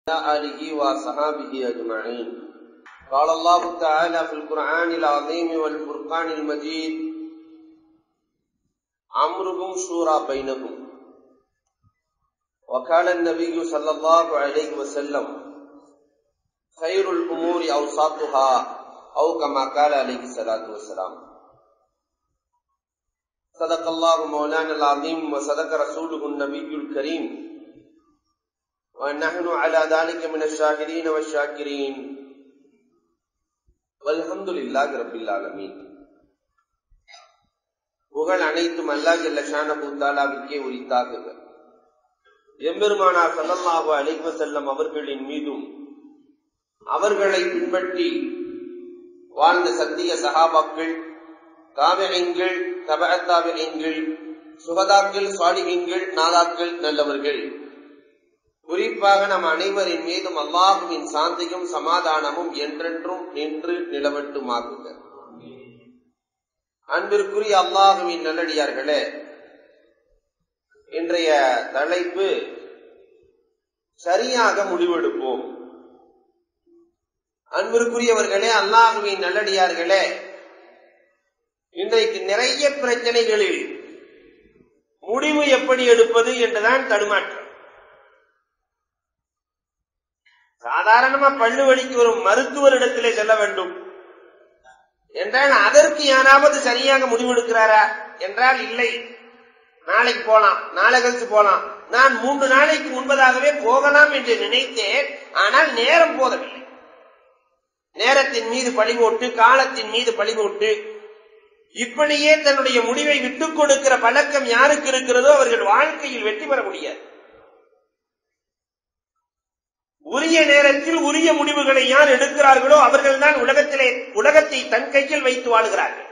آله وصحابه أجمعين. قال الله تعالى في القرآن العظيم والفرقان المجيد: أمركم شورى بينكم. وقال النبي صلى الله عليه وسلم: خير الأمور أوساطها، أو كما قال عليه الصلاة والسلام. صدق الله مولانا العظيم وصدق رسوله النبي الكريم، ونحن على ذلك من الشاهدين والشاكرين، والحمد لله رب العالمين. புகழ் அனைத்தும் அல்லாஹ் ஜல்ல ஷானஹு தஆலாவுக்கே உரித்தாகுக. எம்பெருமானார் ஸல்லல்லாஹு அலைஹி வஸல்லம் அவர்களின் மீதும் அவர்களை பின்பற்றி வாழ்ந்த சத்திய சஹாபாக்கள், தாபிஈன்கள், தபஅத் தாபிஈன்கள், சுஹதாக்கள், சாலிஹீன்கள், நாதாக்கள், நல்லவர்கள், குறிப்பாக நம் அனைவரின் மீதும் அல்லாஹுவின் சாந்தியும் சமாதானமும் என்றென்றும் நின்று நிலவட்டுமாகுக. அன்பிற்குரிய அல்லாஹுவின் நல்லடியார்களே, இன்றைய தலைப்பு சரியாக முடிவெடுப்போம். அன்பிற்குரியவர்களே, அல்லாஹுவின் நல்லடியார்களே, இன்றைக்கு நிறைய பிரச்சனைகளில் முடிவு எப்படி எடுப்பது என்றுதான் தடுமாற்றம். சாதாரணமா பல்லு வலிக்கு ஒரு மருத்துவரிடத்திலே செல்ல வேண்டும் என்றால் அதற்கு யாராவது சரியாக முடிவெடுக்கிறாரா என்றால் இல்லை. நாளைக்கு போலாம், நாளை கழிச்சு போலாம், நான் 3 நாளைக்கு முன்பதாகவே போகலாம் என்று நினைத்தேன். ஆனால் நேரம் போதவில்லை. நேரத்தின் மீது பழி போட்டு, காலத்தின் மீது பழி போட்டு, இப்படியே தன்னுடைய முடிவை விட்டுக் கொடுக்கிற பழக்கம் யாருக்கு இருக்கிறதோ அவர்கள் வாழ்க்கையில் வெற்றி பெற முடியாது. உரிய நேரத்தில் உரிய முடிவுகளை யார் எடுக்கிறார்களோ அவர்கள் தான் உலகத்தை தன் கையில் வைத்து வாழுகிறார்கள்.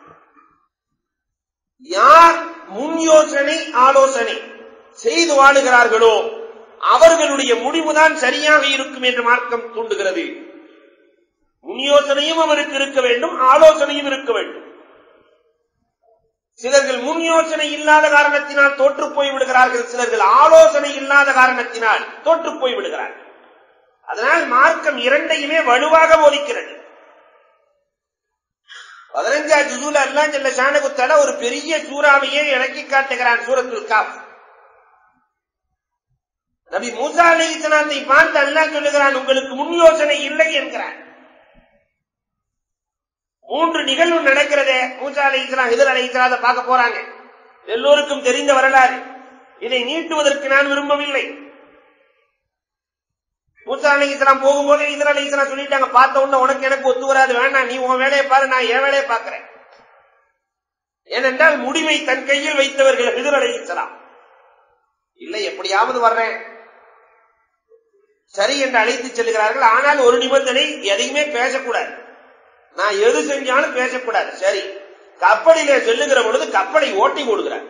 யார் முன் யோசனை ஆலோசனை செய்து வாழுகிறார்களோ அவர்களுடைய முடிவுதான் சரியாக இருக்கும் என்று மார்க்கம் தூண்டுகிறது. முன் யோசனையும் அவருக்கு இருக்க வேண்டும், ஆலோசனையும் இருக்க வேண்டும். சிலர்கள் முன் யோசனை இல்லாத காரணத்தினால் தோற்று போய் விடுகிறார்கள், சிலர்கள் ஆலோசனை இல்லாத காரணத்தினால் தோற்று போய் விடுகிறார்கள். அதனால் மார்க்கம் இரண்டையுமே வலுவாக போதிக்கிறது. 15 ஜுஸுல அல்லாஹ் ஜல்ல ஷானஹு தஆலா ஒரு பெரிய சூறாவையே இறக்கி காட்டுகிறான். சூரத்துல் காஃப். நபி மூசா அலைஹிஸ்ஸலாத்தை பார்த்து அல்லாஹ் சொல்லுகிறான், உங்களுக்கு முன் யோசனை இல்லை என்கிறான். 3 நிகழ்வு நடக்கிறதே. மூசா அலைஹிஸ்ஸலாம் ஹிதர் அலைஹிஸ்ஸலாத்தை பார்க்க போறாங்க. எல்லோருக்கும் தெரிந்த வரலாறு. இதை நீட்டுவதற்கு நான் விரும்பவில்லை. மூசா அலைஹிஸ்ஸலாம் போகும்போது ஹிதர் அலைஹிஸ்ஸலாம் சொல்லிட்டாங்க, பார்த்த உடனே உனக்கு எனக்கு ஒத்து வராது, வேண்டாம், நீ உன் வேலையை பாரு, நான் என் வேலையை பார்க்கிறேன். ஏனென்றால் முடிவை தன் கையில் வைத்தவர்கள் ஹிதர் அலைஹிஸ்ஸலாம். இல்லை, எப்படியாவது வர்றேன் சரி என்று அழைத்து செல்கிறார்கள். ஆனால் ஒரு நிபந்தனை, எதையுமே பேசக்கூடாது, நான் எது செஞ்சாலும் பேசக்கூடாது. சரி, கப்பலிலே செல்லுகிற பொழுது கப்பலை ஓட்டி போடுகிறார்.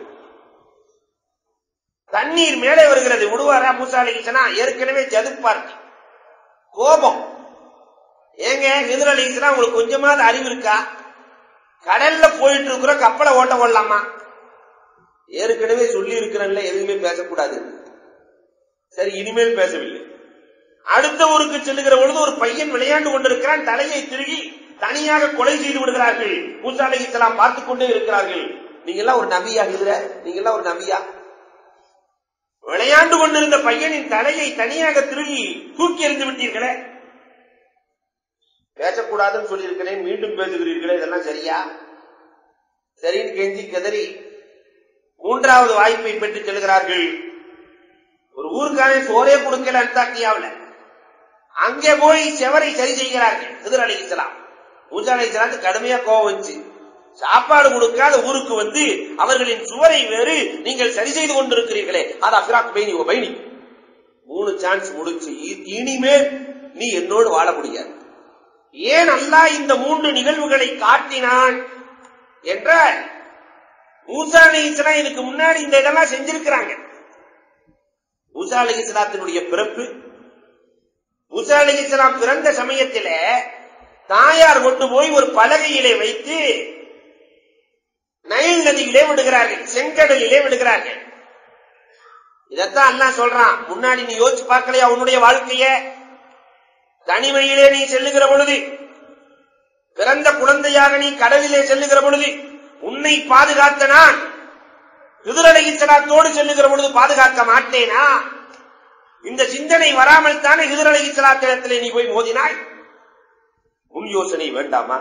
தண்ணீர் மேலே வருகிறது. விடுவாரா மூசா அலைஹிஸ்ஸலாம்? ஏற்கனவே ஜதுப்பார்த்தி, கோபம். ஏங்க ஹிதர் அலைஹிஸ்ஸலாம், உங்களுக்கு கொஞ்சமாவது அறிவு இருக்கா? கடல்ல போயிட்டு இருக்கிற கப்பலை ஓட்ட போடலாமா? ஏற்கனவே சொல்லி இருக்கிறேன்ல, எதுவுமே பேசக்கூடாது. சரி, இனிமேல் பேசவில்லை. அடுத்த ஊருக்கு செல்லுகிற பொழுது ஒரு பையன் விளையாண்டு கொண்டிருக்கிறான். தலையை திருகி தனியாக கொலை செய்து விடுகிறார்கள். மூசா அலைஹிஸ்ஸலாம் பார்த்துக் கொண்டே இருக்கிறார்கள். நீங்க எல்லாம் ஒரு நபியா? ஹிதர், நீங்க எல்லாம் ஒரு நபியா? விளையாண்டு கொண்டிருந்த பையனின் தலையை தனியாக திருகி தூக்கி எறிந்து விட்டீர்களே. பேசக்கூடாதுன்னு சொல்லியிருக்கிறேன், மீண்டும் பேசுகிறீர்களே, இதெல்லாம் சரியா? சரின்னு கெஞ்சி கதறி 3வது வாய்ப்பை பெற்று செல்கிறார்கள். ஒரு ஊருக்கான சோரே கொடுக்கல அன்தாக்கியாவில். அங்கே போய் செவரை சரி செய்கிறார்கள் ஹிதர் அலைஹிஸ்ஸலாம். மூசா அலைஹிஸ்ஸலாத்துக்கு கடுமையா கோபம் வந்துச்சு. சாப்பாடு கொடுக்காத ஊருக்கு வந்து அவர்களின் சுவரை வேறு நீங்கள் சரி செய்து கொண்டிருக்கிறீர்களே, அது அஃபிராக் பைனி ஓ பைனி. 3 சான்ஸ் முடிச்சு, இனிமேல் நீ என்னோடு வாழ முடியாது. ஏன் அல்லாஹ் இந்த 3 நிகழ்வுகளை காட்டினான் என்றால், மூசா அலைஹிஸ்ஸலாம் இதுக்கு முன்னாடி இந்த இதெல்லாம் செஞ்சிருக்கிறாங்க. மூசா அலைஹிஸ்ஸலாத்தினுடைய பிறப்பு, மூசா அலைஹிஸ்ஸலாம் பிறந்த சமயத்திலே தாயார் கொண்டு போய் ஒரு பலகையிலே வைத்து நைல் நதியிலே விடுகிறார்கள், செங்கடலிலே விடுகிறார்கள். இதத்தான் அல்லாஹ் சொல்றான். முன்னாடி நீ யோசிச்சு பார்க்கலையா உன்னுடைய வாழ்க்கைய? தனிமையிலே நீ செல்லுகிற பொழுது, பிறந்த குழந்தையாக நீ கடலிலே செல்லுகிற பொழுது உன்னை பாதுகாத்த நான் ஹிதர் அலைஹிஸ்ஸலாத்தோடு செல்லுகிற பொழுது பாதுகாக்க மாட்டேனா? இந்த சிந்தனை வராமல் தானே ஹிதர் அலைஹிஸ்ஸலாத்திடத்திலே நீ போய் மோதினாய். முன் யோசனை வேண்டாமா?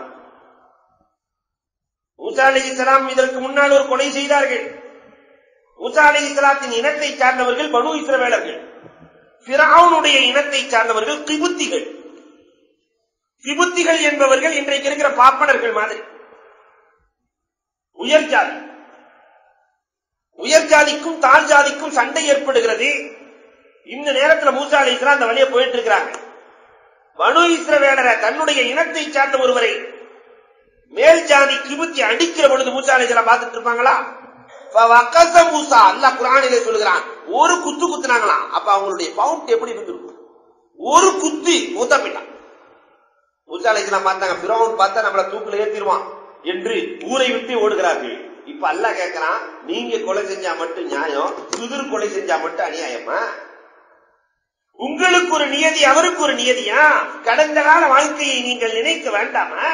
மூசா அலைஹிஸ்ஸலாம் இதற்கு முன்னால் ஒரு கொலை செய்தார்கள். மூசா அலைஹிஸ்ஸலாத்தின் இனத்தை சார்ந்தவர்கள் பனு இஸ்ரவேலர்கள். ஃபிரௌனுடைய இனத்தை சார்ந்தவர்கள் கிபுத்திகள். கிபுத்திகள் என்பவர்கள் இன்றைக்கு இருக்கிற பாப்பனர்கள் மாதிரி உயர்ஜாதி. உயர்ஜாதிக்கும் தாழ் ஜாதிக்கும் சண்டை ஏற்படுகிறது. இந்த நேரத்தில் மூசா அலைஹிஸ்ஸலாம் அந்த வழியை போயிட்டு இருக்கிறாங்க. பனு இஸ்ரவேலரை தன்னுடைய இனத்தை சார்ந்த ஒருவரை மேல் ஜாதி கிபுத்தி அடிக்கிற பொழுது மூசா அலைஹிஸ்ஸலாம் பார்த்துட்டு இருப்பாங்களா? மூசா அல்லாஹ் குர்ஆனிலே சொல்கிறான், ஒரு குத்து குத்துனாங்களாம். அப்ப அவங்களுடைய பவுண்ட் எப்படி இருந்திருக்கும்? ஒரு குத்து மூத்தா போயிட்டான். மூசா அலைஹிஸ்ஸலாம் பார்த்தாங்க, ஃபிரௌன் பார்த்தா நம்மள தூக்குல ஏத்திடுவான் என்று ஊரை விட்டு ஓடுகிறார்கள். இப்ப அல்லாஹ் கேட்கிறான், நீங்க கொலை செஞ்சா மட்டும் நியாயம், ஹிதர் கொலை செஞ்சா மட்டும் அநியாயமா? உங்களுக்கு ஒரு நியதி, அவருக்கு ஒரு நியதியா? கடந்த கால வாழ்க்கையை நீங்கள் நினைக்க வேண்டாமா?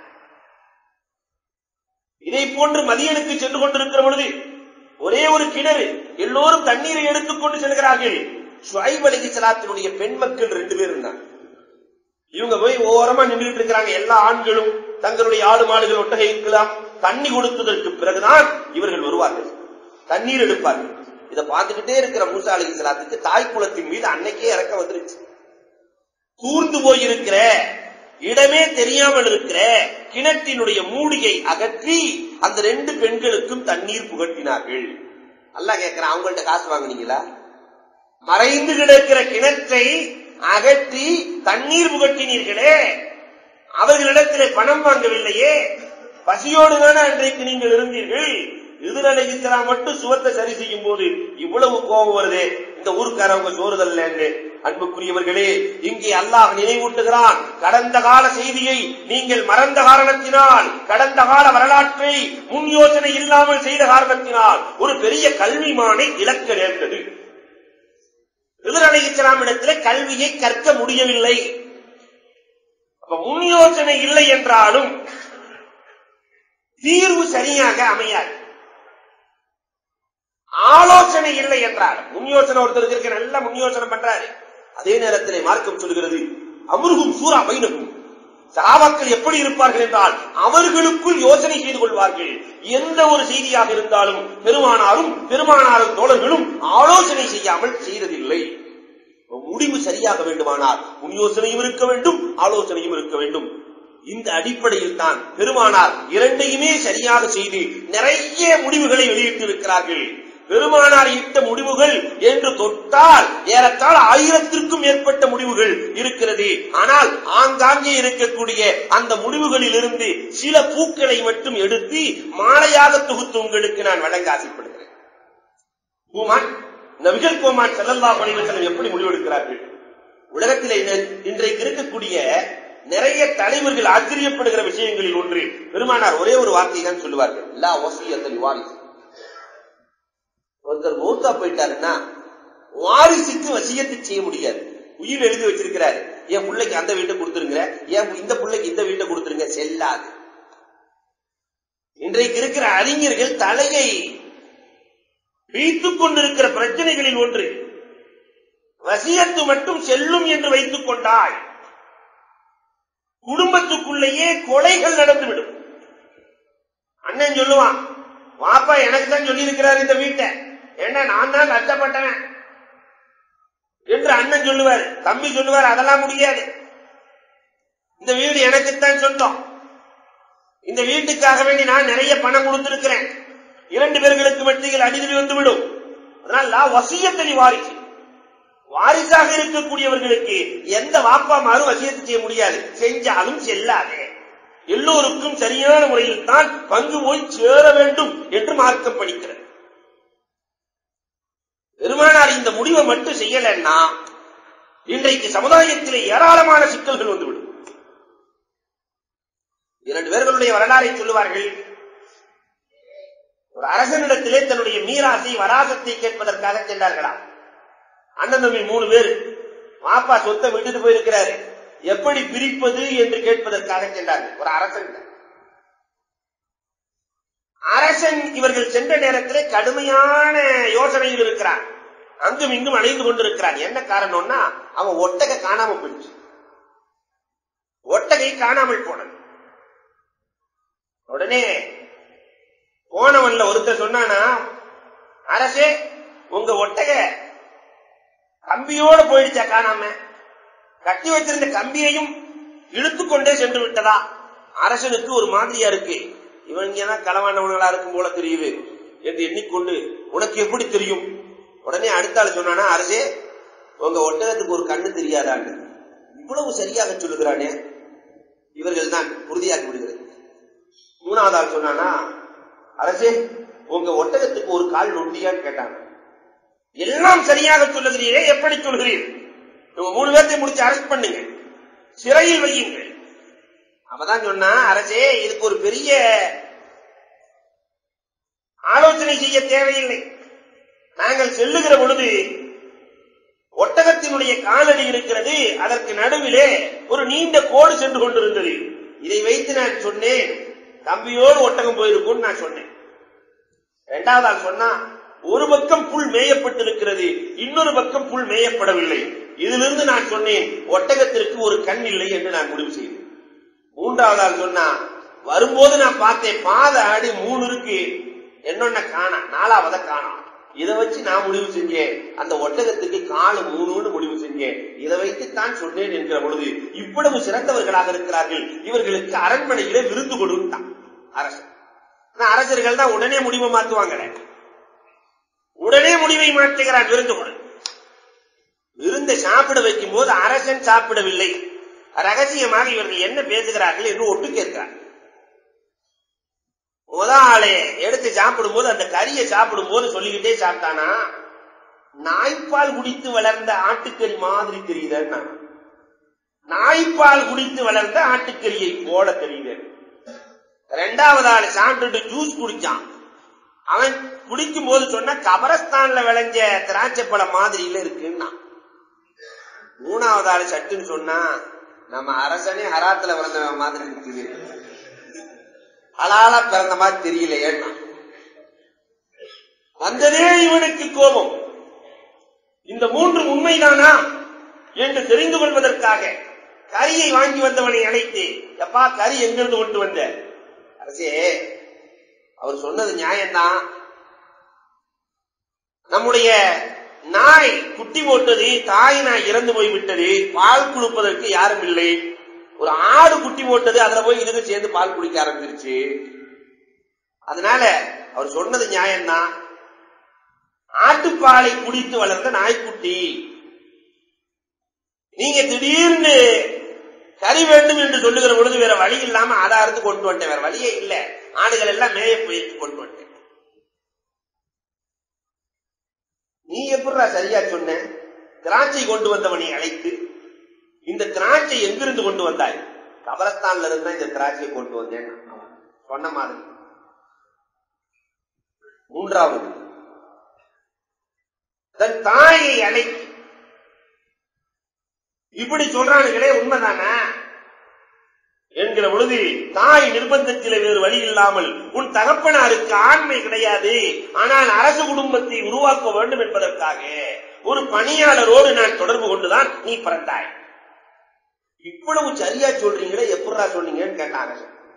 இதை போன்று மதியனுக்கு சென்று கொண்டிருக்கிற பொழுது ஒரே ஒரு கிணறு, எல்லோரும் தண்ணீரை எடுத்துக்கொண்டு செல்கிறார்கள். ஷுஐப் அலைஹிஸ்ஸலாத்தினுடைய பெண் மக்கள் 2 பேர் இருந்தாங்க. இவங்க போய் ஓரமா நின்றுட்டு இருக்கிறாங்க. எல்லா ஆண்களும் தங்களுடைய ஆடு மாடுகள் ஒட்டகைக்கெல்லாம் தண்ணி கொடுத்ததற்கு பிறகுதான் இவர்கள் வருவார்கள், தண்ணீர் எடுப்பார்கள். இதை பார்த்துக்கிட்டே இருக்கிற மூசா அலைஹிஸ்ஸலாத்துக்கு தாய் குலத்தின் மீது அன்னைக்கே இறக்க வந்துருச்சு. கூர்ந்து போயிருக்கிற இடமே தெரியாமல் இருக்கிற கிணற்றினுடைய மூடியை அகற்றி அந்த 2 பெண்களுக்கும் தண்ணீர் புகட்டினார்கள். அல்லாஹ் கேட்கிறான், அவங்கள்ட்ட காசு வாங்குனீங்களா? மறைந்து கிடக்கிற கிணற்றை அகற்றி தண்ணீர் புகட்டினீர்களே, அவர்களிடத்திலே பணம் வாங்கவில்லையே, பசியோடு தானே அன்றைக்கு நீங்கள் இருந்தீர்கள். ஹிதர் அலைஹிஸ்ஸலாம் மட்டும் சுவத்தை சரி செய்யும் போது இவ்வளவு கோபம் வருது, இந்த ஊருக்காரவங்க சோறுதல்ல. அன்புக்குரியவர்களே, இங்கே அல்லாஹ் நினைவூட்டுகிறான், கடந்த கால செய்தியை நீங்கள் மறந்த காரணத்தினால், கடந்த கால வரலாற்றை முன் யோசனை இல்லாமல் செய்த காரணத்தினால் ஒரு பெரிய கல்விமானை இழக்க நேர்ந்தது. ஹிதர் அலைஹிஸ்ஸலாம் இடத்திலே கல்வியை கற்க முடியவில்லை. அப்ப முன் யோசனை இல்லை என்றாலும் தீர்வு சரியாக அமையாது. ஆலோசனை இல்லை என்றால், முன் யோசனை ஒருத்தருக்கு இருக்க நல்ல முன் யோசனை பண்றாரு. அதே நேரத்திலே மார்க்கம் சொல்கிறது, அம்ருஹும் ஷூரா பைனஹும், சஹாபாக்கள் எப்படி இருப்பார்கள் என்றால் அவர்களுக்குள் யோசனை செய்து கொள்வார்கள். எந்த ஒரு செய்தியாக இருந்தாலும் பெருமானாரும் தோழர்களும் ஆலோசனை செய்யாமல் செய்ததில்லை. முடிவு சரியாக வேண்டுமானால் முன் யோசனையும் இருக்க வேண்டும், ஆலோசனையும் இருக்க வேண்டும். இந்த அடிப்படையில் தான் பெருமானார் இரண்டையுமே சரியாக செய்து நிறைய முடிவுகளை வெளியிட்டு இருக்கிறார்கள். பெருமானார் இட்ட முடிவுகள் என்று தொட்டால் ஏறத்தாழ 1000க்கும் மேற்பட்ட முடிவுகள் இருக்கிறது. ஆனால் ஆங்காங்கே இருக்கக்கூடிய அந்த முடிவுகளில் இருந்து சில பூக்களை மட்டும் எடுத்து மாலையாக தொகுத்து உங்களுக்கு நான் வழங்க ஆசைப்படுகிறேன். நபிகள் கோமான் ஸல்லல்லாஹு அலைஹி வஸல்லம் எப்படி முடிவெடுக்கிறார்கள்? உலகத்திலே இன்றைக்கு இருக்கக்கூடிய நிறைய தலைவர்கள் ஆச்சரியப்படுகிற விஷயங்களில் ஒன்று, பெருமானார் ஒரே ஒரு வார்த்தை தான் சொல்லுவார்கள், லா வஸியத்தல் வாரிஸ். ஒருத்தர் மௌத்தா போயிட்டாருன்னா வாரிசுக்கு வசியத்தை செய்ய முடியாது. உயிர் எழுதி வச்சிருக்கிறாரு, என் பிள்ளைக்கு அந்த வீட்டை கொடுத்துருங்க, என் இந்த பிள்ளைக்கு இந்த வீட்டை கொடுத்துருங்க, செல்லாது. இன்றைக்கு இருக்கிற அறிஞர்கள் தலையை வைத்துக் கொண்டிருக்கிற பிரச்சனைகளில் ஒன்று, வசியத்து மட்டும் செல்லும் என்று வைத்துக் கொண்டால் குடும்பத்துக்குள்ளேயே கொலைகள் நடந்துவிடும். அண்ணன் சொல்லுவான், வாப்பா எனக்கு தான் சொல்லி இருக்கிறார் இந்த வீட்டை, ஏன்னா நான் தான் கஷ்டப்பட்டவன் என்று அண்ணன் சொல்லுவார். தம்பி சொல்லுவார், அதெல்லாம் முடியாது, இந்த வீடு எனக்குத்தான் சொந்தம், இந்த வீட்டுக்காக வேண்டி நான் நிறைய பணம் கொடுத்திருக்கிறேன். 2 பேர்களுக்கு மத்தியில் அடிதடி வந்துவிடும். அதனால வசியத்தலி வாரிசு, வாரிசாக இருக்கக்கூடியவர்களுக்கு எந்த வாப்பாமாரும் வசியத்தை செய்ய முடியாது, செஞ்சாலும் செல்லாது. எல்லோருக்கும் சரியான முறையில் தான் பங்கு போய் சேர வேண்டும் என்று மார்க்கம் படிக்கிறது. பெருமானார் இந்த முடிவை மட்டும் செய்யலன்னா இன்றைக்கு சமுதாயத்திலே ஏராளமான சிக்கல்கள் வந்துவிடும். 2 பேர்களுடைய வரலாறை சொல்லுவார்கள். ஒரு அரசனிடத்திலே தன்னுடைய மீராசை வராசத்தை கேட்பதற்காக சென்றார்களாம். அண்ணன் தம்பி 3 பேர். வாப்பா சொத்தை விட்டுட்டு போயிருக்கிறாரு. எப்படி பிரிப்பது என்று கேட்பதற்காக சென்றார்கள். ஒரு அரசன் இவர்கள் சென்ற நேரத்தில் கடுமையான யோசனையில் இருக்கிறார். அங்கும் இங்கும் அலைந்து கொண்டிருக்கிறார். என்ன காரணம்னா அவன் ஒட்டகை காணாம போயிடுச்சு. ஒட்டகை காணாமல் போனது. உடனே போனவன்ல ஒருத்தர் சொன்னானா, அரசே உங்க ஒட்டகை கம்பியோட போயிடுச்சா காணாம? கட்டி வச்சிருந்த கம்பியையும் இழுத்துக்கொண்டே சென்று விட்டதா? அரசனுக்கு ஒரு மாதிரியா இருக்கு. இவங்கதான் களவானவர்களா இருக்கும் போல தெரியுது என்று எண்ணிக்கொண்டு, உனக்கு எப்படி தெரியும்? உடனே அடுத்த ஆள் சொன்னானா, அரசே உங்க ஒட்டகத்துக்கு ஒரு கண்ணு தெரியாதான்னு. இவ்வளவு சரியாக சொல்லுகிறானே, இவர்கள் தான் உறுதியாகி விடுகிறது. 3வது ஆள் சொன்னானா, அரசே உங்க ஒட்டகத்துக்கு ஒரு கால் நொண்டியான்னு கேட்டாங்க. எல்லாம் சரியாக சொல்லுகிறீரே, எப்படி சொல்கிறீர்? 3 பேர்த்தை முடிச்சு அரெஸ்ட் பண்ணுங்க, சிறையில் வையுங்கள். அவதான் சொன்னா, அரசே இதுக்கு ஒரு பெரிய ஆலோசனை செய்ய தேவையில்லை. நாங்கள் செல்லுகிற பொழுது ஒட்டகத்தினுடைய காலடி இருக்கிறது, அதற்கு நடுவிலே ஒரு நீண்ட கோடு சென்று கொண்டிருந்தது. இதை வைத்து நான் சொன்னேன், கம்பியோடு ஒட்டகம் போயிருக்கும் நான் சொன்னேன். 2வது ஆள் சொன்னா, ஒரு பக்கம் புல் மேயப்பட்டிருக்கிறது, இன்னொரு பக்கம் புல் மேயப்படவில்லை. இதிலிருந்து நான் சொன்னேன் ஒட்டகத்திற்கு ஒரு கண் இல்லை என்று நான் முடிவு செய்தேன். 3வது ஆள் சொன்னா, வரும்போது நான் பார்த்தேன் பாத ஆடி 3 இருக்கு, என்னொன்ன காணா, 4வது காணா. இதை வச்சு நான் முடிவு செஞ்சேன், அந்த ஒட்டகத்துக்கு காலு 3ன்னு முடிவு செஞ்சேன். இதை வைத்துத்தான் சொன்னேன் என்கிற பொழுது, இவ்வளவு சிறந்தவர்களாக இருக்கிறார்கள், இவர்களுக்கு அரண்மனையிலே விருந்து கொடுத்தான் அரசர். அரசர்கள் தான் உடனே முடிவை மாற்றுவாங்க. உடனே முடிவை மாற்றுகிறான், விருந்து கொடு. விருந்தை சாப்பிட வைக்கும் போது அரசன் சாப்பிடவில்லை. ரகசியமாக இவர்கள் என்ன பேசுகிறார்கள் என்று ஒட்டு கேட்கிறார். முதலே எடுத்து சாப்பிடும் போது, அந்த கறியை சாப்பிடும் போது சொல்லிக்கிட்டே சாப்பிட்டானா, நாய்ப்பால் குடித்து வளர்ந்த ஆட்டுக்கறி மாதிரி தெரியுது. நாய்ப்பால் குடித்து வளர்ந்த ஆட்டுக்கறியை போல தெரியுது. 2வது ஆள் சாப்பிட்டுட்டு ஜூஸ் குடிச்சான். அவன் குடிக்கும் போது சொன்ன கபரஸ்தான்ல விளைஞ்ச திராட்சை பழம் மாதிரியில இருக்குன்னா. 3வது ஆள் சட்டுன்னு சொன்னா, நம்ம அரசனே ஹராத்துல பிறந்த மாதிரி இருக்குது, ஹலாலா பிறந்த மாதிரி தெரியல. ஏன்னா வந்ததே இவனுக்கு கோபம். இந்த 3 உண்மைதானா என்று தெரிந்து கொள்வதற்காக கரியை வாங்கி வந்தவனை அழைத்து, எப்பா கறி எங்கிருந்து கொண்டு வந்த? அரசே அவர் சொன்னது நியாயம்தான். நம்முடைய நாய் குட்டி போட்டது, தாய் நாய் இறந்து போய்விட்டது, பால் குடிப்பதற்கு யாரும் இல்லை. ஒரு ஆடு குட்டி போட்டது, அதுல போய் இதுக்கு சேர்ந்து பால் குடிக்க ஆரம்பிச்சிருச்சு. அதனால அவர் சொன்னது நியாயம்தான். ஆட்டுப்பாலை குடித்து வளர்ந்த நாய்க்குட்டி, நீங்க திடீர்னு கறி வேண்டும் என்று சொல்லுகிற பொழுது வேற வழி இல்லாம ஆதாரத்து கொண்டு வந்துட்டேன், வேற வழியே இல்ல, ஆடுகள் எல்லாம் மேய போயிட்டு கொண்டு வந்துட்டேன். நீ எப்படா சரியா சொன்ன? திராட்சை கொண்டு வந்தவனை அழைத்து, இந்த திராட்சை எங்கிருந்து கொண்டு வந்தாய்? கபரஸ்தான்ல இருந்தா இந்த திராட்சையை கொண்டு வந்தேன் சொன்ன மாதிரி. 3வது, தன் தாயை அழைத்து இப்படி சொல்றானுங்களே உண்மைதானா என்கிற பொழுது, தாய் நிர்பந்தத்தில் வேறு வழி இல்லாமல், உன் தகப்பனாருக்கு ஆண்மை கிடையாது, ஆனால் அரசு குடும்பத்தை உருவாக்க வேண்டும் என்பதற்காக ஒரு பணியாளரோடு நான் தொடர்பு கொண்டுதான் நீ பிறந்தாய். இவ்வளவு சரியா சொல்றீங்களே, எப்படா சொன்னீங்கன்னு கேட்டாங்க.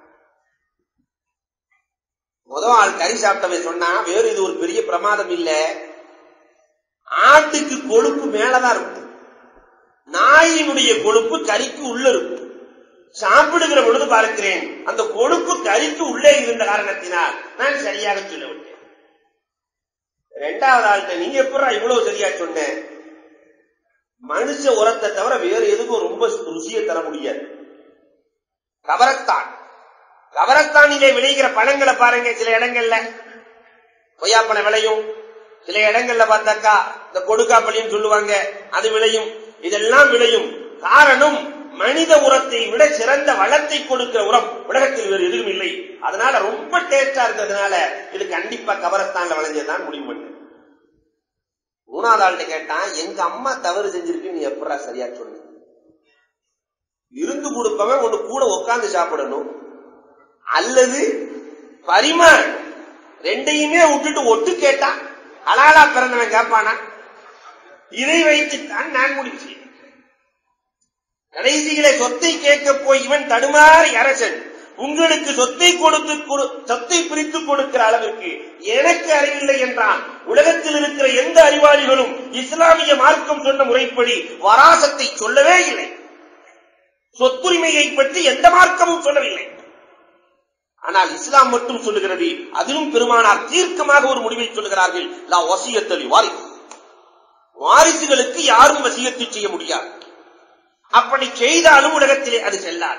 முதல் ஆள் கறி சாப்பிட்டவன் சொன்னா, வேறு இது ஒரு பெரிய பிரமாதம் இல்ல, ஆட்டுக்கு கொழுப்பு மேலதான் இருக்கும், நாயினுடைய கொழுப்பு கறிக்கு உள்ள இருக்கும். சாப்பிடுகிற பொழுது பார்க்கிறேன், அந்த கொழுப்பு கறிக்கு உள்ளே இருந்த காரணத்தினால் நான் சரியாக சொல்லவிட்டேன். 2வது ஆள்கிட்ட, நீங்க எப்படா இவ்வளவு சரியா சொன்ன? மனுஷ உரத்தை தவிர வேறு எதுக்கும் ரொம்ப ருசியை தர முடியாது. கபரஸ்தானிலே விளைகிற பழங்களை பாருங்க, சில இடங்கள்ல கொய்யாப்பழம் விளையும், சில இடங்கள்ல பார்த்தாக்கா இந்த கொடுக்காப்பள்ளின்னு சொல்லுவாங்க, அது விளையும். இதெல்லாம் விளையும். காரணம், மனித உரத்தை விட சிறந்த வளத்தை கொடுக்கிற உரம் உலகத்தில் வேறு எதுவும் இல்லை. அதனால ரொம்ப டேஸ்டா இருந்ததுனால இது கண்டிப்பா கபரஸ்தான்ல விளைஞ்சதுதான் முடிவு பண்ணு. மூணாவது ஆள்கிட்ட கேட்டான், எங்க அம்மா தவறு செஞ்சிருக்கு, நீ எப்படா சரியா சொன்ன? இருந்து கொடுப்பவன் ஒண்ணு கூட உட்கார்ந்து சாப்பிடணும், அல்லது பரிமாண ரெண்டையுமே விட்டுட்டு ஒட்டு கேட்டா ஹலாலா பிறந்தவன் கேட்பானா? இதை வைத்துத்தான் நான் முடிச்சு. கடைசியிலே சொத்தை கேட்க போய் இவன் தடுமாறி அரசன், உங்களுக்கு சொத்தை பிரித்து கொடுக்கிற அளவிற்கு எனக்கு அறிவில்லை என்றான். உலகத்தில் இருக்கிற எந்த அறிவாளிகளும் இஸ்லாமிய மார்க்கம் சொன்ன முறைப்படி வராசத்தை சொல்லவே இல்லை. சொத்துரிமையை பற்றி எந்த மார்க்கமும் சொல்லவில்லை. ஆனால் இஸ்லாம் மட்டும் சொல்லுகிறது. அதிலும் பெருமானார் தீர்க்கமாக ஒரு முடிவை சொல்லுகிறார்கள், லா வசியத்தலி வாரிசு, வாரிசுகளுக்கு யாரும் வசியத்தை செய்ய முடியாது. அப்படி செய்தாலும் உலகத்திலே அது செல்லாது.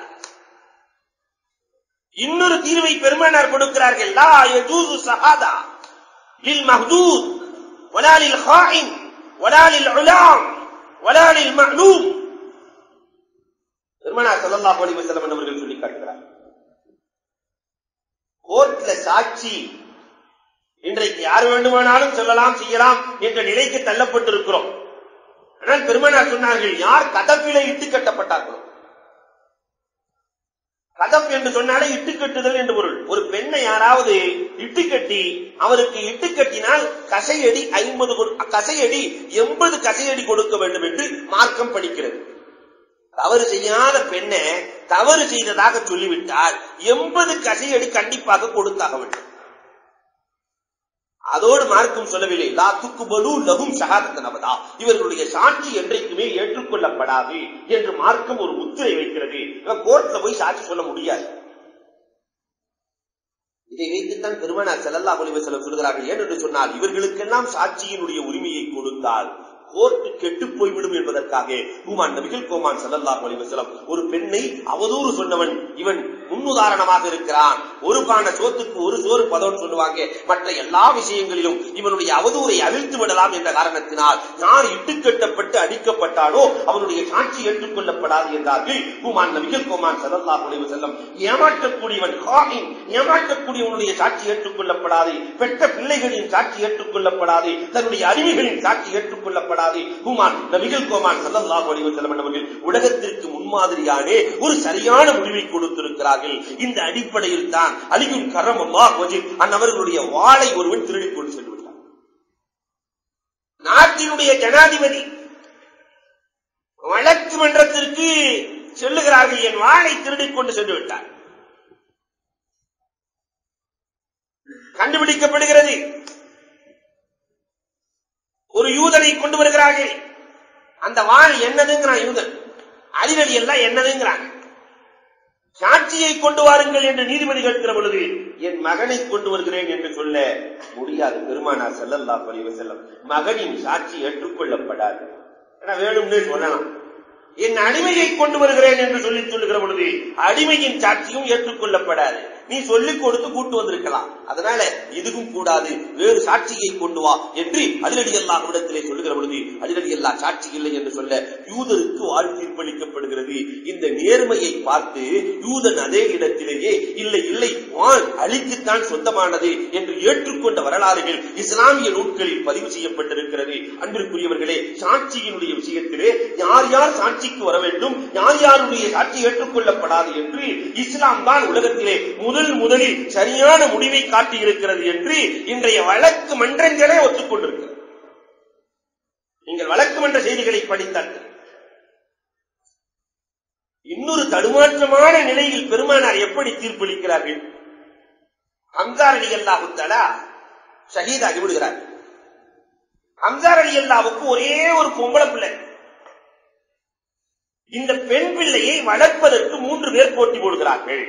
இன்னொரு தீர்வை பெருமானார் கொடுக்கிறார்கள், லா யஜூஸு ஷஹாதா லில் மஹ்தூத் வலா லில் ஹாயின் வலா லில் உலாம் வலா லில் மஅலூம். பெருமானார் ஸல்லல்லாஹு அலைஹி வஸல்லம் அவர்கள் சொல்லி காட்டுகிறார், கோர்ட்ல சாட்சி இன்றைக்கு யார் வேண்டுமானாலும் சொல்லலாம் செய்யலாம் என்ற நிலைக்கு தள்ளப்பட்டிருக்கிறோம். ஆனால் பெருமானார் சொன்னார்கள், யார் கதப்பிலே இட்டு கட்டப்பட்டார்களோ, கதப் என்று சொன்னாலே இட்டு கட்டுதல் என்று பொருள். ஒரு பெண்ணை யாராவது இட்டு கட்டி அவருக்கு இட்டு கட்டினால் கசையடி 80 கசையடி கொடுக்க வேண்டும் என்று மார்க்கம் படிக்கிறது. தவறு செய்யாத பெண்ணை தவறு செய்ததாக சொல்லிவிட்டால் 80 கசையடி கண்டிப்பாக கொடுத்தாக வேண்டும். அதோடு மார்க்கம் சொல்லவில்லை, லா துக்குபலு லஹும் ஷஹாதத்தன் அபதா, இவர்களுடைய சாட்சி என்றைக்குமே ஏற்றுக்கொள்ளப்படாது என்று மார்க்கம் ஒரு முத்திரை வைக்கிறது. கோர்ட்ல போய் சாட்சி சொல்ல முடியாது. இதை வைத்துத்தான் பெருமானார் ஸல்லல்லாஹு அலைஹி வஸல்லம் சொல்கிறார்கள், ஏனென்று சொன்னால் இவர்களுக்கெல்லாம் சாட்சியினுடைய உரிமையை கொடுத்தால் கோர்ட்டு கெட்டு போய்விடும் என்பதற்காக ஹுமான் நபிகள் கோமான் ஸல்லல்லாஹு அலைஹி வஸல்லம் ஒரு பெண்ணை அவதூறு சொன்னவன் இவன் முன்னுதாரணமாக இருக்கிறான். ஒரு பான சோத்துக்கு ஒரு சோறு பதம் சொல்லுவாங்க. மற்ற எல்லா விஷயங்களிலும் இவனுடைய அவதூறை அவிழ்த்து விடலாம் என்ற காரணத்தினால் யார் இட்டுக்கட்டப்பட்டு அடிக்கப்பட்டாலோ அவனுடைய சாட்சி ஏற்றுக்கொள்ளப்படாது என்றார்கள் ஹுமான் நபிகள் கோமான் ஸல்லல்லாஹு அலைஹி வஸல்லம். ஏமாற்றக்கூடியவன் ஹாயின், ஏமாற்றக்கூடியவனுடைய சாட்சி ஏற்றுக்கொள்ளப்படாது, பெற்ற பிள்ளைகளின் சாட்சி ஏற்றுக்கொள்ளப்படாது, தன்னுடைய அடிமைகளின் சாட்சி ஏற்றுக்கொள்ளப்படாது. ஹுமான் நபிகள் கோமான் ஸல்லல்லாஹு அலைஹி வஸல்லம் அவர்கள் உலகத்திற்கு முன்மாதிரியான ஒரு சரியான முடிவை கொடுத்திருக்கிறார்கள். இந்த அடிப்படையில் தான் அலியுன் கர்ரமல்லாஹு வஜ்ஹு அன்னவர்களுடைய வாளை ஒருவன் திருடிக் கொண்டு சென்று விட்டார். நாட்டினுடைய ஜனாதிபதி வழக்கு மன்றத்திற்கு செல்லுகிறார்கள், என் வாளை திருடிக் கொண்டு சென்று விட்டார். கண்டுபிடிக்கப்படுகிறது. ஒரு யூதனை கொண்டு வருகிறார்கள். அந்த வாள் என்னதுங்கிறான் யூதன், அலி ரலியல்லாஹு என்னதுங்கிறான். சாட்சியை கொண்டு வாருங்கள் என்று நீதிபதி கேட்கிற பொழுது என் மகனை கொண்டு வருகிறேன் என்று சொல்ல முடியாது. பெருமானார் ஸல்லல்லாஹு அலைஹி வஸல்லம் மகனின் சாட்சி ஏற்றுக்கொள்ளப்படாது. வேணும்னு சொல்லலாம். என் அடிமையை கொண்டு வருகிறேன் என்று சொல்லுகிற பொழுது அடிமையின் சாட்சியும் ஏற்றுக்கொள்ளப்படாது. நீ சொல்லிக் கொடுத்து கூட்டு வந்திருக்கலாம், அதனால இதுவும் கூடாது, வேறு சாட்சியை கொண்டு வா என்று அலி ரலியல்லாஹு இடத்திலே சொல்லுகிற பொழுது அலி ரலியல்லாஹு சாட்சி இல்லை என்று சொல்ல யூதருக்கு வாழ் தீர்ப்பளிக்கப்படுகிறது. இந்த நேர்மையை பார்த்து யூதன் அதே இடத்திலேயே இல்லை இல்லை வாழ் அலிக்குத்தான் சொந்தமானது என்று ஏற்றுக்கொண்ட வரலாறுகள் இஸ்லாமிய நூல்களில் பதிவு செய்யப்பட்டிருக்கிறது. அன்பிற்குரியவர்களே, சாட்சியினுடைய விஷயத்திலே யார் யார் சாட்சிக்கு வர வேண்டும், யார் யாருடைய சாட்சி ஏற்றுக்கொள்ளப்படாது என்று இஸ்லாம் தான் உலகத்திலே முதலில் சரியான முடிவை காட்டியிருக்கிறது என்று இன்றைய வழக்கு மன்றங்களே ஒத்துக்கொண்டிருக்கிறது. நீங்கள் வழக்கு மன்ற செய்திகளை படித்தால் இன்னொரு தடுமாற்றமான நிலையில் பெருமானார் எப்படி தீர்ப்பளிக்கிறார்கள். ஹம்ஸா ரலியல்லாஹு தஆலா ஷஹீதாகி விடுகிறார். ஹம்ஸா ரலியல்லாஹுவுக்கு ஒரே ஒரு பொம்பளை பிள்ளை. இந்த பெண் பிள்ளையை வளர்ப்பதற்கு 3 பேர் போட்டி போடுகிறார்கள்.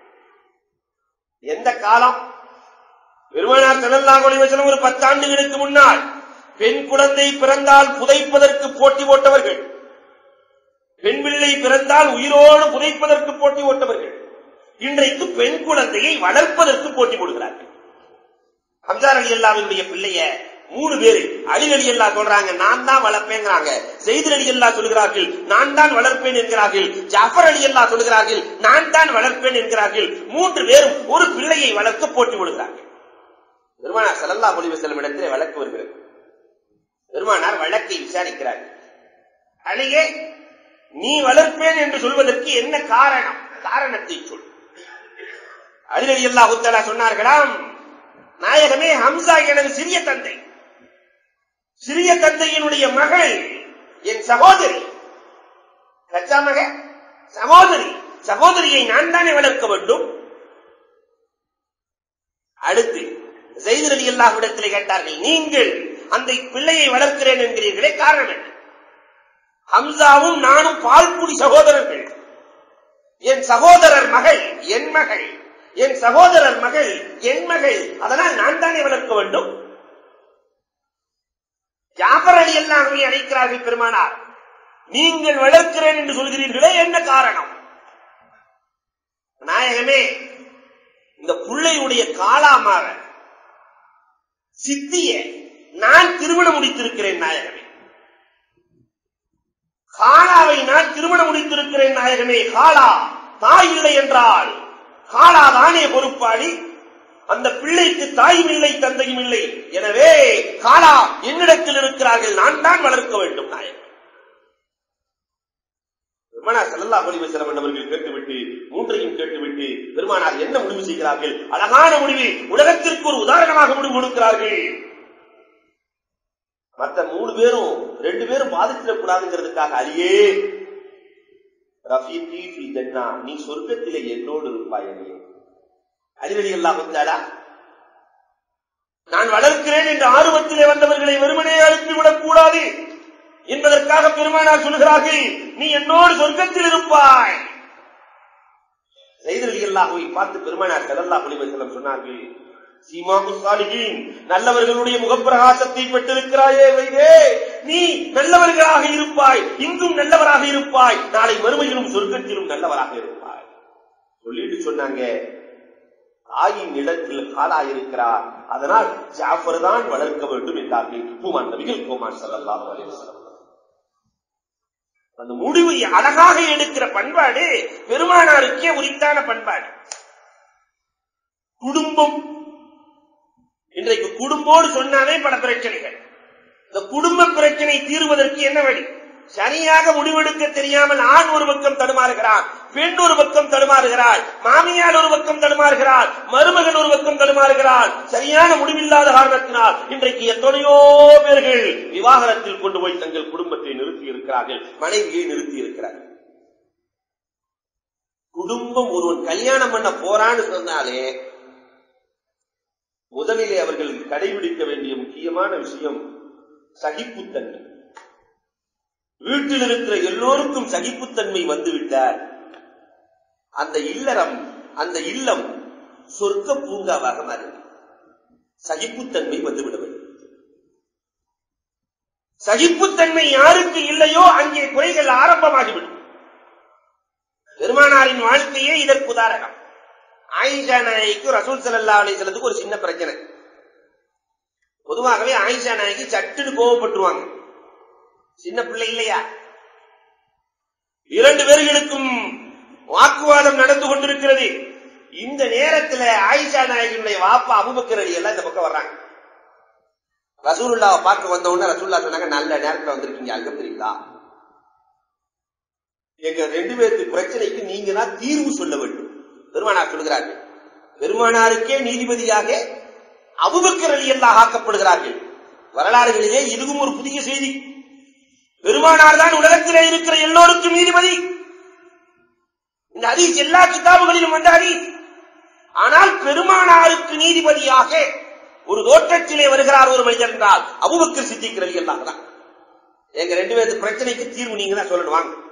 எந்த காலம்? பெருமானார் ஸல்லல்லாஹு அலைஹி வஸல்லம் ஒரு 10 ஆண்டுகளுக்கு முன்னால் பெண் குழந்தை பிறந்தால் புதைப்பதற்கு போட்டி போட்டவர்கள், பெண் பிள்ளை பிறந்தால் உயிரோடு புதைப்பதற்கு போட்டி போட்டவர்கள் இன்றைக்கு பெண் குழந்தையை வளர்ப்பதற்கு போட்டி போடுகிறார்கள். ஹம்ஸா ரலியல்லாஹுவினுடைய பிள்ளைய 3 பேரு, அலி ரலியல்லாஹு சொல்றாங்க நான் தான் வளர்ப்பேங்கிறாங்க, ஸைத் ரலியல்லாஹு சொல்கிறார்கள் நான் தான் வளர்ப்பேன் என்கிறார்கள், ஜாஃபர் ரலியல்லாஹு சொல்கிறார்கள் நான் தான் வளர்ப்பேன் என்கிறார்கள். 3 பேரும் ஒரு பிள்ளையை வளர்க்க போட்டி போடுகிறார்கள். பெருமானார் ஸல்லல்லாஹு அலைஹி வஸல்லம் இடத்திலே வழக்கு வருகிறது. பெருமானார் வழக்கை விசாரிக்கிறார். அலியே, நீ வளர்ப்பேன் என்று சொல்வதற்கு என்ன காரணம்? காரணத்தை சொல். அலி ரலியல்லாஹு தஆலா சொன்னார்களாம், நாயகமே, ஹம்சா எனது சிறிய தந்தை, சிறிய தந்தையினுடைய மகள் என் சகோதரி, கச்சா மக சகோதரி, சகோதரியை நான் தானே வளர்க்க வேண்டும். அடுத்து ஸைத் ரலியல்லாஹு இடத்திலே கேட்டார்கள், நீங்கள் அந்த பிள்ளையை வளர்க்கிறேன் என்கிறீர்களே, காரணம் என்ன? ஹம்சாவும் நானும் பால்குடி சகோதரர்கள். என் சகோதரர் மகள் என் மகள், என் சகோதரர் மகள் என் மகள், அதனால் நான் தானே வளர்க்க வேண்டும். ஜாஃபர் ரலியல்லாஹு அன்ஹு அழைக்கிறார்கள் பெருமானார், நீங்கள் வளர்க்கிறேன் என்று சொல்கிறீர்களே, என்ன காரணம்? நாயகமே, இந்த பிள்ளையுடைய காலாமார சித்திய நான் திருமணம் முடித்திருக்கிறேன் நாயகமே. காலாவை நான் திருமணம் முடித்திருக்கிறேன் நாயகமே. காலா தாய் இல்லை என்றால் காலா தானே பொறுப்பாளி. அந்த பிள்ளைக்கு தாயும் இல்லை, தந்தையும் இல்லை. எனவே காலா என்னிடத்தில் இருக்கிறார்கள், நான் தான் வளர்க்க வேண்டும் நாயகம். பெருமானார் ஸல்லல்லாஹு அலைஹி வஸல்லம் அவர்கள் கேட்டுவிட்டு, மூன்றையும் கேட்டுவிட்டு பெருமானார் என்ன முடிவு செய்கிறார்கள்? அழகான முடிவு, உலகத்திற்கு ஒரு உதாரணமாக முடிவு கொடுக்கிறார்கள். மற்ற 2 பேரும் பாதிச்சிடக்கூடாதுங்கிறதுக்காக, அலியே ரஃபீகி ஃபில் ஜன்னா, நீ சொர்க்கத்திலே என்னோடு இருப்பாய். அலியே, அலி ரலியல்லாஹு தஆலா நான் வளர்க்கிறேன் என்ற ஆர்வத்திலே வந்தவர்களை வெறுமனே அனுப்பிவிடக் கூடாது என்பதற்காக பெருமானார் சொல்கிறார்கள், நீ என்னோடு சொர்க்கத்தில் இருப்பாய். ஸைத் ரலியல்லாஹுவை பார்த்து பெருமானார் ஸல்லல்லாஹு அலைஹி வஸல்லம் சொன்னார்கள், சீமாகு ஸாலிஹீன், நல்லவர்களுடைய முகப்பிரகாசத்தை பெற்றிருக்கிறாயே வைதே, நீ நல்லவர்களாக இருப்பாய், இங்கும் நல்லவராக இருப்பாய், நாளை மறுமையிலும் சொர்க்கத்திலும் நல்லவராக இருப்பாய். சொல்லிட்டு சொன்னாங்க, தாயின் இடத்தில் காலா இருக்கிறார், அதனால் ஜாஃபர் தான் வளர்க்க வேண்டும் என்றார்கள் பூமான் நபிகள் கோமான் ஸல்லல்லாஹு அலைஹி வஸல்லம். அந்த முடிவு அழகாக எடுக்கிற பண்பாடு பெருமானாருக்கே உரித்தான பண்பாடு. குடும்பம், இன்றைக்கு குடும்போடு சொன்னாலே பல பிரச்சனைகள். இந்த குடும்ப பிரச்சனை தீர்வதற்கு என்ன வழி? சரியாக முடிவெடுக்க தெரியாமல் ஆண் ஒரு பக்கம் தடுமாறுகிறார், பெண் ஒரு பக்கம் தடுமாறுகிறார், மாமியார் ஒரு பக்கம் தடுமாறுகிறார், மருமகன் ஒரு பக்கம் தடுமாறுகிறார். சரியான முடிவில்லாத காரணத்தினால் இன்றைக்கு எத்தனையோ பேர்கள் விவாகரத்தில் கொண்டு போய் தங்கள் குடும்பத்தை நிறுத்தி இருக்கிறார்கள், மனைவியை நிறுத்தி இருக்கிறார்கள். குடும்பம் ஒருவன் கல்யாணம் பண்ண போறான்னு சொன்னாலே முதலிலே அவர்கள் கடைபிடிக்க வேண்டிய முக்கியமான விஷயம் சகிப்புத்தன்மை. வீட்டில் இருக்கிற எல்லோருக்கும் சகிப்புத்தன்மை வந்துவிட்டார், அந்த இல்லறம், அந்த இல்லம் சொர்க்க பூங்காவாக மாறி சகிப்புத்தன்மை வந்துவிட வேண்டும். சகிப்புத்தன்மை யாருக்கு இல்லையோ அங்கே குறைகள் ஆரம்பமாகிவிடும். பெருமானாரின் வாழ்க்கையே இதற்கு உதாரணம். ஆயிஷா நாயகிக்கு ரசூல் ஸல்லல்லாஹு அலைஹி வஸல்லம் ஒரு சின்ன பிரச்சனை. பொதுவாகவே ஆயிஷா நாயகி சட்டுன்னு கோபப்பட்டுருவாங்க, சின்ன பிள்ளை இல்லையா. 2 பேர்களுக்கும் வாக்குவாதம் நடந்து கொண்டிருக்கிறது. இந்த நேரத்தில் ஆயிஷா நாயகியுடைய வாப்பா அபூபக்கர் ரலியல்லாஹு இந்த பக்கம் வர்றாங்க. ரசூலுல்லாஹ்வை பார்க்க வந்த உடனே ரசூலுல்லாஹ் சொன்னாங்க, நல்ல நேரத்தில் வந்திருக்கீங்க, அல்ஹம்துலில்லாஹ். எங்க 2 பேருக்கு பிரச்சனைக்கு நீங்க தான் தீர்வு சொல்ல வேண்டும். பெருமானார் சொல்கிறார்கள், பெருமானாருக்கே நீதிபதியாக அபூபக்கர் ரலியல்லாஹு ஆக்கப்படுகிறார்கள். வரலாறுகளிலே இதுவும் ஒரு புதிய செய்தி. பெருமானார் தான் உலகத்திலே இருக்கிற எல்லோருக்கும் நீதிபதி. இந்த ஹதீஸ் எல்லா கிதாபுகளிலும் வந்த ஹதீஸ். ஆனால் பெருமானாருக்கு நீதிபதியாக ஒரு தோற்றத்திலே வருகிறார் ஒரு மனிதர் என்றால் அபூபக்கர் சித்திக் ரலியல்லாஹு தான். எங்க 2 பேருக்கு பிரச்சனைக்கு தீர்வு நீங்க தான் சொல்லணும், வாங்க.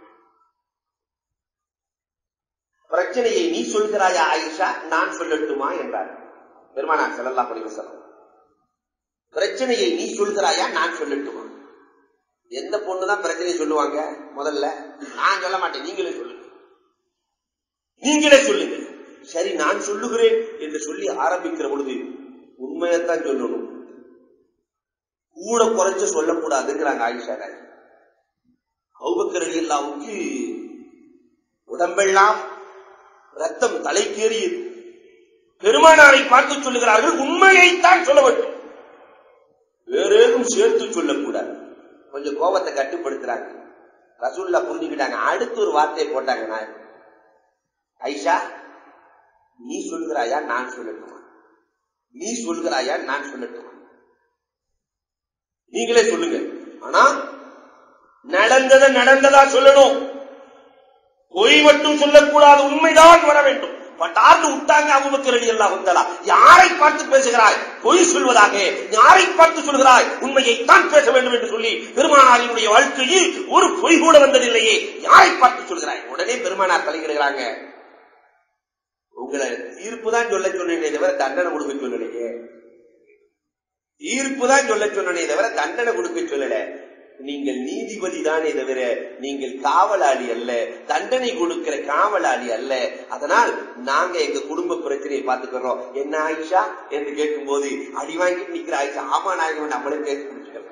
பிரச்சனையை நீ சொல்கிறாயா ஆயிஷா, நான் சொல்லட்டுமா என்றார் பெருமானார் ஸல்லல்லாஹு அலைஹி வஸல்லம். பிரச்சனையை நீ சொல்கிறாயா, நான் சொல்லட்டுமா? எந்த பொண்ணுதான் பிரச்சனையை சொல்லுவாங்க? முதல்ல நான் சொல்ல மாட்டேன், நீங்களே சொல்லுங்க, நீங்களே சொல்லுங்க. சரி, நான் சொல்லுகிறேன் என்று சொல்லி ஆரம்பிக்கிற பொழுது உண்மையத்தான் சொல்லணும், கூட குறைச்ச சொல்லக்கூடாதுங்கிறாங்க ஆயிஷா. அபூபக்கர் ரலியல்லாஹுவுக்கு உடம்பெல்லாம் ரத்தம் தலைக்கேறியது. பெருமானாரை பார்த்து சொல்லுகிறார்கள், உண்மையைத்தான் சொல்ல வேண்டும். வேற ஏதும் சேர்த்து சொல்லக்கூடாது. கொஞ்சம் கோபத்தை கட்டுப்படுத்துறாங்க. ரசூலுல்லாஹ் புரிஞ்சுக்கிட்டாங்க. அடுத்து ஒரு வார்த்தையை போட்டாங்க, நான் ஐஷா நீ சொல்கிறாயா நான் சொல்லட்டுமா, நீ சொல்கிறாயா நான் சொல்லட்டுமா, நீங்களே சொல்லுங்க. ஆனா நடந்ததை நடந்ததா சொல்லணும், பொய் மட்டும் சொல்லக்கூடாது, உண்மைதான் வர வேண்டும். பட்டார்ந்து விட்டாங்க அபூபக்கர் ரலியல்லாஹு தஆலா. யாரை பார்த்து பேசுகிறாய், பொய் சொல்வதாக, யாரை பார்த்து சொல்கிறாய், உண்மையைத்தான் பேச வேண்டும் என்று சொல்லி பெருமானாரினுடைய வாழ்க்கையில் ஒரு பொய் கூட வந்ததில்லையே, யாரை பார்த்து சொல்கிறாய். உடனே பெருமானார் தலையிடுகிறாங்க, உங்களை தீர்ப்பு தான் சொல்ல சொன்னே தவிர தண்டனை கொடுக்க சொல்லலையே, தீர்ப்பு தான் சொல்ல சொன்னே தவிர தண்டனை கொடுக்க சொல்லல. நீங்கள் நீதிபதி தானே தவிர நீங்கள் காவலாளி அல்ல, தண்டனை கொடுக்கிற காவலாளி அல்ல. அதனால் நாங்க எங்க குடும்ப பிரச்சனையை பார்த்துக்கிறோம். என்ன ஆயிஷா என்று கேட்கும் போது அடி வாங்கிட்டு நிக்கிற ஆயிஷா, ஆமா நாயகம் நம்மளே பேசி முடிச்சுக்கிறோம்.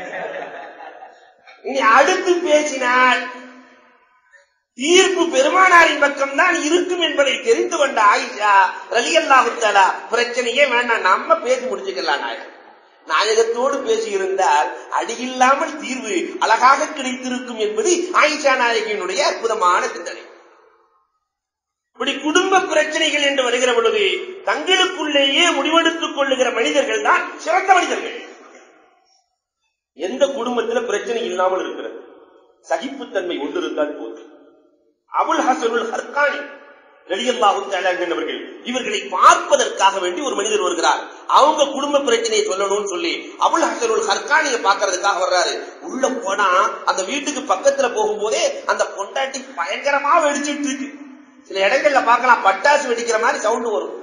இனி அடுத்து பேசினால் தீர்ப்பு பெருமானாரின் பக்கம் தான் இருக்கும் என்பதை தெரிந்து கொண்ட ஆயிஷா ரலியல்லாஹு தஆலா பிரச்சனையே வேண்டாம், நம்ம பேசி முடிச்சுக்கலாம். நாயகத்தோடு பேசியிருந்தால் அடியில்லாமல் தீர்வு அழகாக கிடைத்திருக்கும் என்பது ஆயிஷா நாயகியினுடைய அற்புதமான சிந்தனை. இப்படி குடும்ப பிரச்சனைகள் என்று வருகிற பொழுது தங்களுக்குள்ளேயே முடிவெடுத்துக் கொள்ளுகிற மனிதர்கள் தான் சிறந்த மனிதர்கள். எந்த குடும்பத்தில் பிரச்சனை இல்லாமல் இருக்கிறது, சகிப்புத்தன்மை ஒன்று இருந்தால் போதும். அபுல் ஹசனுல் ஹர்கானி ரலியல்லாஹு தஆலா என்பவர்கள் இவர்களை பார்ப்பதற்காக வேண்டி ஒரு மனிதர் வருகிறார். அவங்க குடும்ப பிரச்சனையை சொல்லணும்னு சொல்லி அபுல் ஹசனுல் ஹர்கானியை பார்க்கறதுக்காக வர்றாரு. உள்ள போனா அந்த வீட்டுக்கு பக்கத்துல போகும்போதே அந்த பொண்டாட்டி பயங்கரமா வெடிச்சுட்டு இருக்கு. சில இடங்கள்ல பார்க்கலாம் பட்டாசு வெடிக்கிற மாதிரி சவுண்ட் வரும்.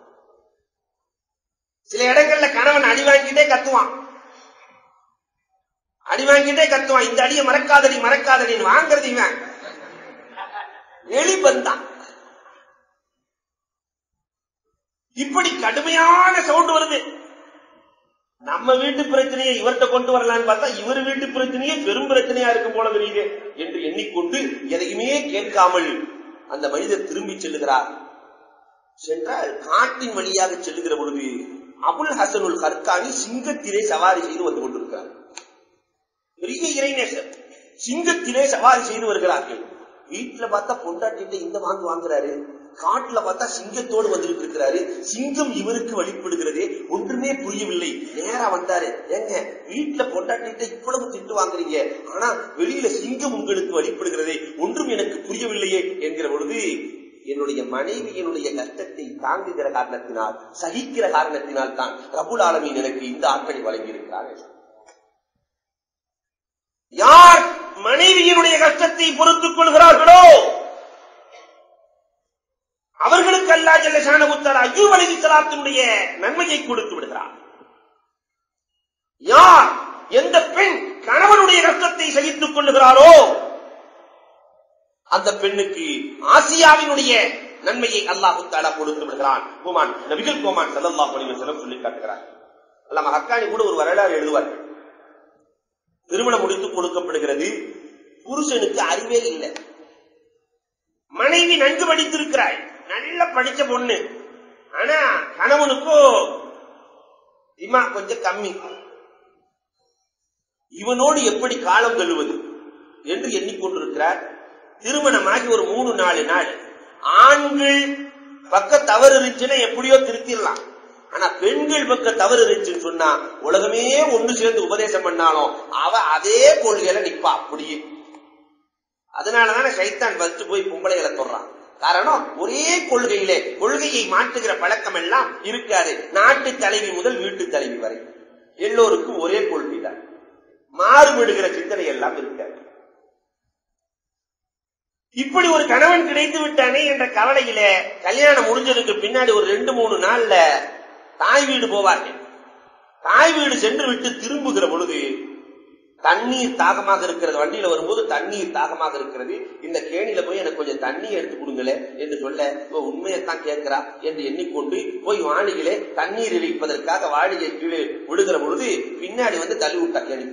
சில இடங்கள்ல கணவன் அடி வாங்கிட்டே கத்துவான், அடி வாங்கிட்டே கத்துவான். இந்த அடியை மறக்காதடி மறக்காதடின்னு வாங்குறது இவன் வெளிபந்தான். இப்படி கடுமையான சவுண்ட் வருது. நம்ம வீட்டு பிரச்சனையை இவர்கிட்ட கொண்டு வரலான்னு பார்த்தா இவர் வீட்டு பிரச்சனையே பெரும் பிரச்சனையா இருக்கும் போல தெரியுது என்று எண்ணிக்கொண்டு எதையுமே கேட்காமல் அந்த மனிதர் திரும்பி செல்லுகிறார். சென்றால் காட்டின் வழியாக செல்லுகிற பொழுது அபுல் ஹசனுல் ஹர்கானி சிங்கத்திலே சவாரி செய்து வந்து கொண்டிருக்கிறார். பெரிய இறைநேசர், சிங்கத்திலே சவாரி செய்து வருகிறார்கள். வீட்டுல பார்த்தா பொண்டாட்டிட்ட இந்த வாங்குறாரு, காட்டுல பார்த்தா சிங்கத்தோடு வந்துட்டு இருக்கிறாரு. சிங்கம் இவருக்கு வழிபடுகிறது, ஒன்றுமே புரியவில்லை. நேரா வந்தாரு, ஏங்க வீட்டுல பொண்டாட்டிட்ட இவ்வளவு திட்டு வாங்குறீங்க, ஆனா வெளியில சிங்கம் உங்களுக்கு வழிபடுகிறதே, ஒன்றும் எனக்கு புரியவில்லையே என்கிற பொழுது என்னுடைய மனைவியினுடைய கஷ்டத்தை தாங்குகிற காரணத்தினால், சகிக்கிற காரணத்தினால் தான் ரப்புல் ஆலமீன் எனக்கு இந்த ஆற்றலை வழங்கி இருக்கிறார்கள். யார் மனைவியினுடைய கஷ்டத்தை பொறுத்துக் கொள்கிறார்களோ அவர்களுக்கு அல்லாஹ் ஜல்ல ஷானஹு தஆலா அய்யூப் அலைஹிஸ்ஸலாத்தினுடைய நன்மையை கொடுத்து விடுகிறார். யார் எந்த பெண் கணவனுடைய கஷ்டத்தை சகித்துக் கொள்ளுகிறாரோ அந்த பெண்ணுக்கு ஆசியாவினுடைய நன்மையை அல்லாஹ் தஆலா கொடுத்து விடுகிறான். கோமான் நபிகள் கோமான் ஸல்லல்லாஹு அலைஹி வஸல்லம் சொல்லி காட்டுகிறார். அல்லாஹ் ஹக்கானி கூட ஒரு வரலாறு எழுதுவார்கள். திருமணம் முடித்து கொடுக்கப்படுகிறது, புருஷனுக்கு அறிவே இல்லை, மனைவி நன்கு படித்திருக்கிறாய், நல்ல படிச்ச பொண்ணு, ஆனா கணவனுக்கோ திமா கொஞ்சம் கம்மி. இவனோடு எப்படி காலம் தள்ளுவது என்று எண்ணிக்கொண்டிருக்கிறார். திருமணமாகி ஒரு 3-4 நாள் ஆண்கள் பக்க தவறு இருந்துச்சுன்னா எப்படியோ திருத்திடலாம், ஆனா பெண்கள் பக்க தவறு இருந்துச்சுன்னு சொன்னா உலகமே ஒன்று சேர்ந்து உபதேசம் பண்ணாலும் அவ அதே கொள்கையில நிப்பா அப்படியே. அதனாலதான சைத்தான் ஃபர்ஸ்ட் போய் பொம்பளைகளை சொல்றான். காரணம் ஒரே கொள்கையிலே கொள்கையை மாற்றுகிற பழக்கம் எல்லாம் இருக்காது. நாட்டு தலைவி முதல் வீட்டு தலைவி வரை எல்லோருக்கும் ஒரே கொள்கை தான், மாறுபடுகிற சிந்தனை எல்லாம் இருக்காது. இப்படி ஒரு கணவன் கிடைத்து விட்டானே என்ற கவலையில கல்யாணம் முடிஞ்சதுக்கு பின்னாடி ஒரு 2-3 நாள்ல தாய் வீடு போவார்கள். தாய் வீடு சென்று விட்டு திரும்புகிற பொழுது தண்ணீர் தாகமாக இருக்கிறது, வண்டியில வரும்போது தண்ணீர் தாகமாக இருக்கிறது, இந்த கேணியில போய் எனக்கு கொஞ்சம் தண்ணி எடுத்து கொடுங்களே என்று சொல்ல உண்மையத்தான் கேட்கிறா என்று எண்ணிக்கொண்டு போய் வாளிகளே தண்ணீர் இறைப்பதற்காக வாளியை கீழே விடுகிற பொழுது பின்னாடி வந்து தள்ளி விட்டா கேணி.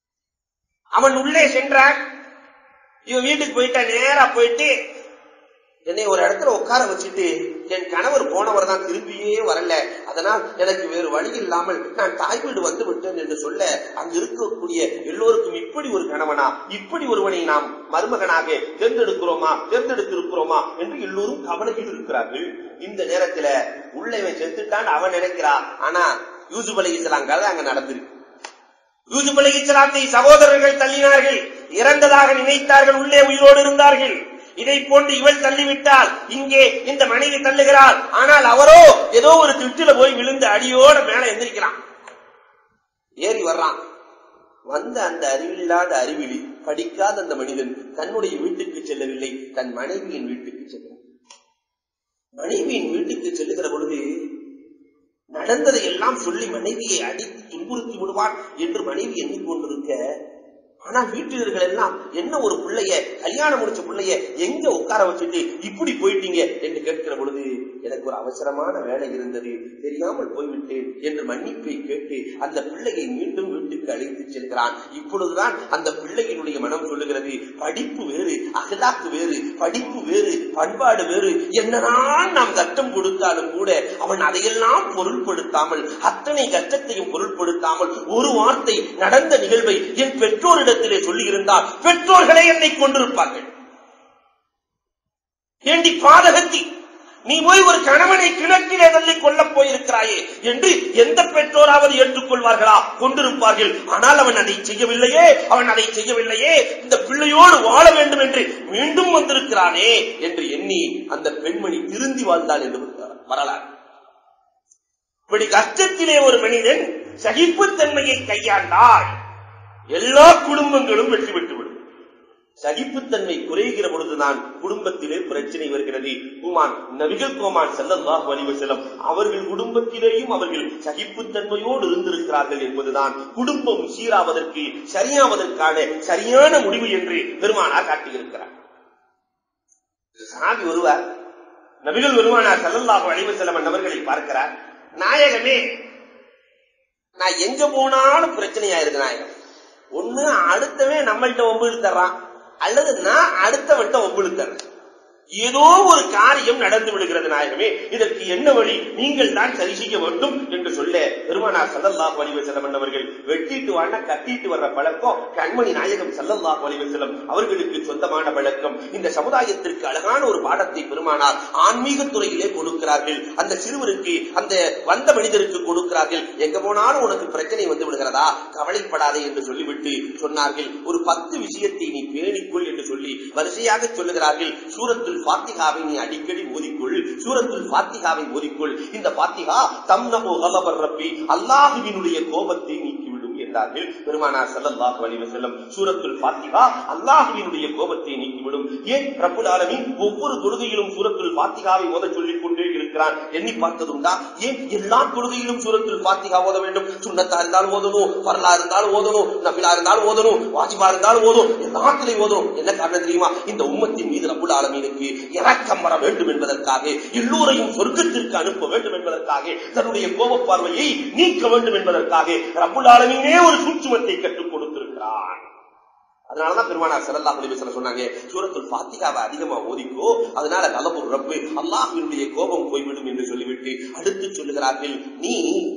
அவன் உள்ளே சென்றான். இவன் வீட்டுக்கு போயிட்டா, நேரா போயிட்டு என்னை ஒரு இடத்துல உட்கார வச்சுட்டு என் கணவர் போனவர் தான் திரும்பியே வரல, அதனால் எனக்கு வேறு வழி இல்லாமல் நான் தாய் வீடு வந்து விட்டேன் என்று சொல்ல, அங்கு இருக்கக்கூடிய எல்லோருக்கும் இப்படி ஒரு கணவனா, இப்படி ஒருவனை நாம் மருமகனாக தேர்ந்தெடுத்திருக்கிறோமா என்று எல்லோரும் கவலையில் இருக்கிறார்கள். இந்த நேரத்துல உள்ளவன் செத்துட்டான் அவன் நினைக்கிறான். ஆனா யூசுப் அலைஹிஸ்ஸலாம் கதை அங்க நடந்திருக்கு. யூசுப் அலைஹிஸ்ஸலாத்தை சகோதரர்கள் தள்ளினார்கள், இறந்ததாக நினைத்தார்கள், உள்ளே உயிரோடு இருந்தார்கள். இதை போன்று இவள் தள்ளிவிட்டால் இங்கே இந்த மனைவி தள்ளுகிறாள். ஆனால் அவரோ ஏதோ ஒரு திட்டுல போய் விழுந்து அடியோட மேல எந்திரிக்கிறான், ஏறி வர்றான். வந்த அந்த அறிவில்லாத அறிவிலி படிக்காத அந்த மனிதன் தன்னுடைய வீட்டுக்கு செல்லவில்லை, தன் மனைவியின் வீட்டுக்கு செல்கிறான். மனைவியின் வீட்டுக்கு செல்லுகிற பொழுது நடந்ததை எல்லாம் சொல்லி மனைவியை அடித்து துன்புறுத்தி விடுவான் என்று மனைவி எண்ணிக்கொண்டிருக்க, ஆனா வீட்டினர்கள் எல்லாம் என்ன ஒரு பிள்ளைய, கல்யாணம் முடிச்ச பிள்ளைய எங்க உட்கார வச்சுட்டு இப்படி போயிட்டீங்க என்று கேட்கிற பொழுது, எனக்கு ஒரு அவசரமான வேலை இருந்தது, தெரியாமல் போய்விட்டேன் என்று மன்னிப்பை கேட்டு அந்த பிள்ளையை மீண்டும் வீட்டுக்கு அழைத்து செல்கிறான். இப்பொழுதுதான் அந்த பிள்ளையினுடைய மனம் சொல்லுகிறது, படிப்பு வேறு, அகலாக்கு வேறு, படிப்பு வேறு, பண்பாடு வேறு, என்னதான் நாம் கஷ்டம் கொடுத்தாலும் கூட அவன் அதையெல்லாம் பொருட்படுத்தாமல், அத்தனை கஷ்டத்தையும் பொருட்படுத்தாமல் ஒரு வார்த்தை நடந்த நிகழ்வை என் பெற்றோரிடத்திலே சொல்லி இருந்தால் பெற்றோர்களே என்னை கொண்டிருப்பார்கள். ஏண்டி பாதகத்தி, நீ போய் ஒரு கணவனை கிணற்றிலே தள்ளி கொள்ளப் போயிருக்கிறாயே என்று எந்த பெற்றோராவது ஏற்றுக்கொள்வார்களா? கொண்டிருப்பார்கள். ஆனால் அவன் அதை செய்யவில்லையே, இந்த பிள்ளையோடு வாழ வேண்டும் என்று மீண்டும் வந்திருக்கிறானே என்று எண்ணி அந்த பெண்மணி திருந்தி வாழ்ந்தாள் என்று வரலாறு. இப்படி கஷ்டத்திலே ஒரு மனிதன் சகிப்புத்தன்மையை கையாண்டால் எல்லா குடும்பங்களும் வெற்றி பெற்றுவிடும். சகிப்புத்தன்மை குறைகிற பொழுதுதான் குடும்பத்திலே பிரச்சனை வருகிறது. நபிகள் கோமான் ஸல்லல்லாஹு அலைஹி வஸல்லம் அவர்கள் குடும்பத்திலேயும் அவர்கள் சகிப்புத்தன்மையோடு இருந்திருக்கிறார்கள் என்பதுதான் குடும்பம் சீராவதற்கு சரியாவதற்கான சரியான முடிவு என்று பெருமானார் காட்டியிருக்கிறார். சஹாபி ஒருவர் நபிகள் பெருமானார் ஸல்லல்லாஹு அலைஹி வஸல்லம் அவர்களை பார்க்கிறார். நாயகமே, நான் எங்க போனாலும் பிரச்சனையா இருக்கு நாயகம். ஒண்ணு அடுத்தவன் நம்மள்கிட்ட ஒம்பு தர்றான், அல்லது நான் அடுத்தவன்ட்ட ஒம்பு தர்றேன். ஏதோ ஒரு காரியம் நடந்து விடுகிறது நாயகமே, இதற்கு என்ன வழி? நீங்கள் தான் சரி செய்ய வேண்டும் என்று சொல்ல, பெருமானார் ஸல்லல்லாஹு அலைஹி வஸல்லம் அவர்கள் வெட்டிட்டு வாழ கட்டிட்டு வர்ற பழக்கம் கண்மணி நாயகம் ஸல்லல்லாஹு அலைஹி வஸல்லம் அவர்களுக்கு சொந்தமான பழக்கம். இந்த சமுதாயத்திற்கு அழகான ஒரு பாடத்தை பெருமானார் ஆன்மீக துறையிலே கொடுக்கிறார்கள். அந்த சிறுவருக்கு, அந்த வந்த மனிதருக்கு கொடுக்கிறார்கள். எங்க போனாலும் உனக்கு பிரச்சனை வந்து விடுகிறதா, கவலைப்படாதே என்று சொல்லிவிட்டு சொன்னார்கள், ஒரு 10 விஷயத்தை நீ பேணிக்கொள் என்று சொல்லி வரிசையாக சொல்லுகிறார்கள். சூரத்துல் ஃபாத்திஹாவை நீ அடிக்கடி ஓதிக்கொள், சூரத்துல் ஃபாத்திஹாவை ஓதிக்கொள். இந்த ஃபாத்திஹா தம்னஹு கலபர் ரப்பி, அல்லாஹ்வினுடைய கோபத்தை நீக்கிவிடும் என்றார்கள் பெருமானார் ஸல்லல்லாஹு அலைஹி வஸல்லம். சூரத்துல் ஃபாத்திஹா அல்லாஹ்வினுடைய கோபத்தை நீக்கிவிடும். ஏன் ரப்புல் ஆலமீன் ஒவ்வொரு தொழுகையிலும் சூரத்துல் ஃபாத்திஹாவை ஓத சொல்லிக் கொண்டே இருக்கிறான்? எண்ணி பார்த்ததுண்டா? ஏன் எல்லா தொழுகையிலும் சூரத்துல் ஃபாத்திஹா ஓத வேண்டும்? சுன்னத்தா இருந்தாலும் ஓதணும், ஃபர்லா இருந்தாலும் ஓதணும், நஃபிலா இருந்தாலும் ஓதணும், வாஜிபா இருந்தாலும் ஓதணும், எல்லாத்திலையும் ஓதணும். என்ன காரணம் தெரியுமா? இந்த உம்மத்தின் மீது ரப்புல் ஆலமீனுக்கு இரக்கம் வர வேண்டும் என்பதற்காக, எல்லோரையும் சொர்க்கத்திற்கு அனுப்ப வேண்டும் என்பதற்காக, தன்னுடைய கோப பார்வையை நீக்க வேண்டும் என்பதற்காக ரப்புல் ஆலமீனே ஒரு சூட்சுமத்தை கற்றுக் கொடுத்திருக்கிறான். அதனாலதான் பெருமானார் ஸல்லல்லாஹு அலைஹி வஸல்லம் சொன்னாங்க, சூரத்துல் ஃபாத்திஹாவை அதிகமா ஓதிக்கோ, அதனால கலபுர் ரப்பு, அல்லாஹ்வினுடைய கோபம் போய்விடும் என்று சொல்லிவிட்டு அடுத்து சொல்லுகிறார்கள், நீ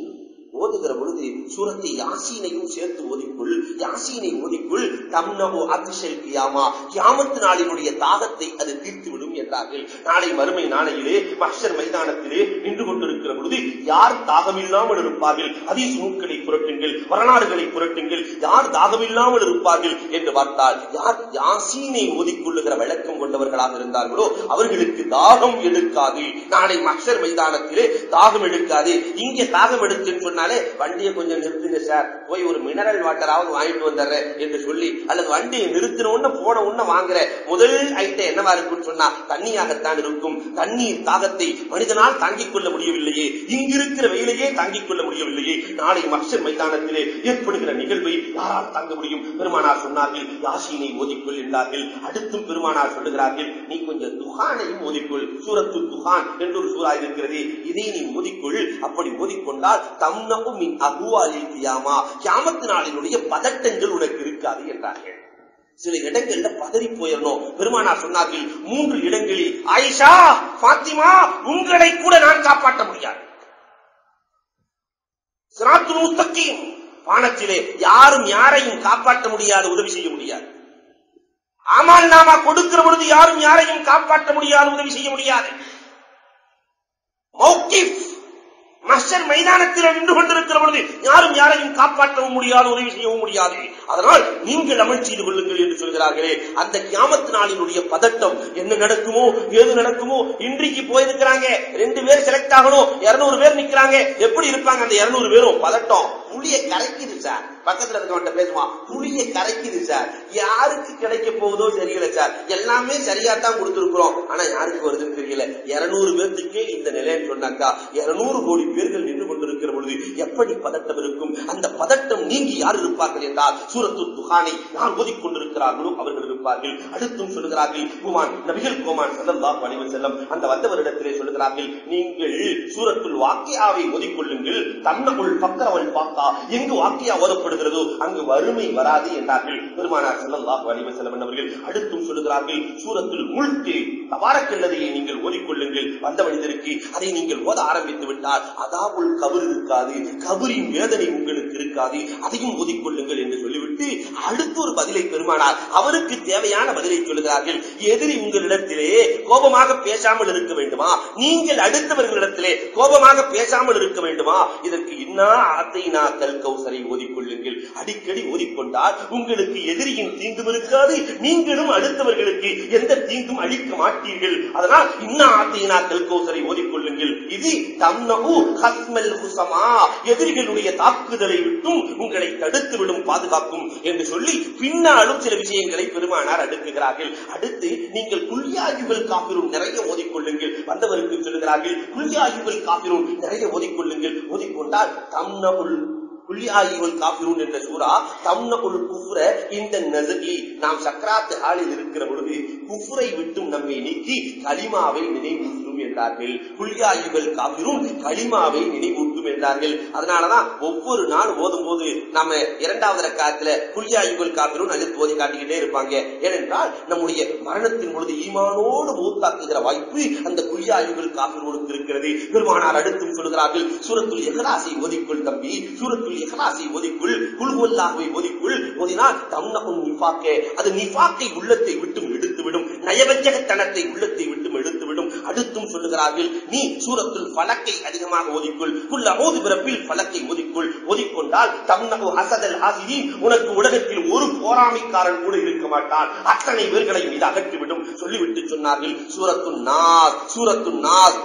ஓதுகிற பொழுது சூரத்தை யாசீனையும் சேர்த்து ஓதிக்குள், யாசீனை ஓதிக்குள், தம்னஹு அத்ஷல் கியாமா, கியாமத் நாளினுடைய தாகத்தை அது தீர்த்துவிடும் என்றார்கள். நாளை மறுமை நாளையிலே மஹ்ஷர் மைதானத்திலே நின்று கொண்டிருக்கிற பொழுது யார் தாகமில்லாமல் இருப்பார்கள்? ஹதீஸ் நூல்களை புரட்டுங்கள், வரலாறுகளை புரட்டுங்கள், யார் தாகமில்லாமல் இருப்பார்கள் என்று பார்த்தால், யார் யாசீனை ஓதிக்கொள்ளுகிற வழக்கம் கொண்டவர்களாக இருந்தார்களோ அவர்களுக்கு தாகம் எடுக்காது. நாளை மஹ்ஷர் மைதானத்திலே தாகம் எடுக்காது. இங்கே தாகம் எடுத்துன்னு சொன்ன வண்டியை கொஞ்சம் நிறுத்துங்க சார், போய் ஒரு மினரல் வாட்டராவது வாங்கிட்டு வந்துடுறேன் என்று சொல்லி, அல்லது வண்டியை நிறுத்தின போன உடனே வாங்குற முதல் ஐட்டம் என்னவா இருக்குன்னு சொன்னா தண்ணியாகத்தான் இருக்கும். தண்ணீர் தாகத்தை மனிதனால் தாங்கிக் கொள்ள முடியவில்லையே, இங்கிருக்கிற வெயிலையே தாங்கிக் கொள்ள முடியவில்லையே, நாளை மஹ்ஷர் மைதானத்திலே ஏற்படுகிற நிகழ்வை யாரால் தாங்க முடியும்? பெருமானார் சொன்னார்கள், யாசீனை ஓதிக்கொள் என்றார்கள். அடுத்தும் பெருமானார் சொல்லுகிறார்கள், நீ கொஞ்சம் துஹானையும் ஓதிக்கொள், சூரத்து துஹான் என்று ஒரு சூறா இருக்கிறது, இதை நீ ஓதிக்கொள். அப்படி ஓதிக்கொண்டால் தம்னஹு மின் அஹ்வாலில் கியாமா, கியாமத் நாளினுடைய பதட்டங்கள் உனக்கு இருக்காது என்றார்கள். சில இடங்கள்ல பதறி போயிடணும். பெருமானார் சொன்னார்கள் 3 இடங்களில் ஆயிஷா, பாத்திமா, உங்களை கூட நான் காப்பாற்ற முடியாது. சிராத்துல் முஸ்தகீம் பானத்திலே யாரும் யாரையும் காப்பாற்ற முடியாது, உதவி செய்ய முடியாது. அமல் நாமா கொடுக்கிற பொழுது யாரும் யாரையும் காப்பாற்ற முடியாது, உதவி செய்ய முடியாது. மௌகிஃப் மஹ்ஷர் மைதானத்தில் நின்று கொண்டிருக்கிற பொழுது யாரும் யாரையும் காப்பாற்றவும் முடியாது, உதவி செய்யவும் முடியாது. அதனால் நீங்கள் அமல் செய்து கொள்ளுங்கள் என்று சொல்கிறார்களே, அந்த கியாமத் நாளினுடைய பதட்டம், என்ன நடக்குமோ ஏது நடக்குமோ. இன்றைக்கு போயிருக்கிறாங்க 2 பேர் செலக்ட் ஆகணும், 200 பேர் நிக்கிறாங்க. எப்படி இருப்பாங்க அந்த 200 பேரும்? பதட்டம். புளிய கரைக்குது சார், பக்கத்துல இருக்கவன்ட்ட பேசுவான், புளிய கரைக்குது சார், யாருக்கு கிடைக்க போகுதோ தெரியல சார், எல்லாமே சரியா தான் கொடுத்திருக்கிறோம், ஆனா யாருக்கு வருதுன்னு தெரியல. 200 பேர்த்துக்கே இந்த நிலைன்னு சொன்னாக்கா 200 கோடி பேர்கள் நின்று கொண்டிருக்கிற பொழுது எப்படி பதட்டம் இருக்கும்? அந்த பதட்டம் நீங்கி யார் இருப்பார்கள் என்றால் சூரத்து துஹானை யார் ஓதிக்கொண்டிருக்கிறார்களோ அவர்கள் இருப்பார்கள். அடுத்தும் சொல்லுகிறார்கள், நபிகள் கோமான் ஸல்லல்லாஹு அலைஹி வஸல்லம் அந்த வந்தவரிடத்திலே சொல்லுகிறார்கள், நீங்கள் சூரத்துல் வாக்கியாவை ஓதிக்கொள்ளுங்கள். தன்னகுல் பக்கரவல் பாக்கா, எங்கு வாக்கியா ஓதப்படுகிறதோ அங்கு வறுமை வராது என்றார்கள் பெருமானார் ஸல்லல்லாஹு அலைஹி வஸல்லம் அவர்கள். அடுத்தும் சொல்லுகிறார்கள், சூரத்துல் முல்க் தபாரக்கல்லதியை நீங்கள் ஓதிக்கொள்ளுங்கள். வந்த மனிதருக்கு அதை நீங்கள் ஓத ஆரம்பித்து விட்டால் அதாவுல் கபர் இருக்காது, கபரின் வேதனை உங்களுக்கு இருக்காது, அதையும் ஓதிக்கொள்ளுங்கள் என்று சொல்லிவிட்டு அடுத்து ஒரு பதிலை பெருமானார் அவருக்கு தேவையான பதிலை சொல்லுகிறார்கள். எதிரி உங்களிடத்திலே கோபமாக பேசாமல் இருக்க வேண்டுமா? நீங்கள் அடுத்தவர்களிடத்திலே கோபமாக பேசாமல் இருக்க வேண்டுமா? இதற்கு இன்னா ஆத்தைனா கல் கௌசரை ஓதிக்கொள்ளுங்கள். அடிக்கடி ஓதிக்கொண்டால் உங்களுக்கு எதிரியின் தீங்கும் இருக்காது, நீங்களும் அடுத்தவர்களுக்கு எந்த தீங்கும் அளிக்க மாட்டீர்கள். அதனால் இன்னா ஆத்தைனா கல் கௌசரை ஓதிக்கொள்ளுங்கள். இது தம்னஹு ஹஸ்மல் ஹுஸமா, எதிரிகளுடைய தாக்குதலை விட்டும் உங்களை தடுத்துவிடும், பாதுகாக்கும் என்று சொல்லி பின்னாலும் சில விஷயங்களை பெருமானார் அடுக்குகிறார்கள். அடுத்து நீங்கள் குல்யாயுல் காஃபிரூன் நிறைய ஓதிக்கொள்ளுங்கள். வந்தவருக்கு சொல்லுகிறார்கள், குல்யாயுல் காஃபிரூன் நிறைய ஓதிக்கொள்ளுங்கள். ஓதிக்கொண்டால் தம்னஹுல் குல்யாயுல் காஃபிரூன் என்ற சூரா தம்னஹுல் குஃப்ர இந்த நஸகி, நாம் சக்ராத் ஹாலில் இருக்கிற பொழுது குஃப்ரை விட்டும் நம்மை நீக்கி கலிமாவை நினைவூட்டும் என்றார்கள். குல்யாயுல் காஃபிரூன் கலிமாவை நினைவூட்டும் என்றார்கள். அதனாலதான் ஒவ்வொரு நாள் ஓதும் போது நாம 2வது ரக்காத்துல குல்யாயுல் காஃபிரூன் அழுத்து ஓதி காட்டிக்கிட்டே இருப்பாங்க. ஏனென்றால் நம்முடைய மரணத்தின் பொழுது ஈமானோடு மூத்தாக்குகிற வாய்ப்பு அந்த குல்யாயுல் காஃபிரூனுக்கு இருக்கிறது. பெருமானார் அடுத்தும் சொல்கிறார்கள், சூரத்துல் இக்லாஸை ஓதிக்கொள் தம்பி, சூரத்துல் இக்லாஸை ஓதிக்கொள், குல் ஹுவல்லாஹுவை ஓதிக்கொள். ஓதினால் தம்னஹுன் நிஃபாக்கே, அது நிஃபாக்கை உள்ளத்தை விட்டும் எடுத்துவிடும், நயவஞ்சகத்தனத்தை உள்ளத்தை விட்டும் எடுத்துவிடும். அடுத்தும் சொல்லுகிறார்கள், நீ சூரத்துல் ஃபலக்கை அதிகமாக ஓதிக்கொள், குல் அஊது பிரப்பில் ஃபலக்கை ஓதிக்கொள். ஓதிக்கொண்டால் தம்னஹு ஹஸதல் ஹாஸிதீன், உனக்கு உலகத்தில் ஒரு போராமைக்காரன் கூட இருக்க மாட்டான், அத்தனை பேர்களையும் இது அகற்றிவிடும். சொல்லிவிட்டு சொன்னார்கள், சூரத்துன் நாஸ், சூரத்துன் நாஸ்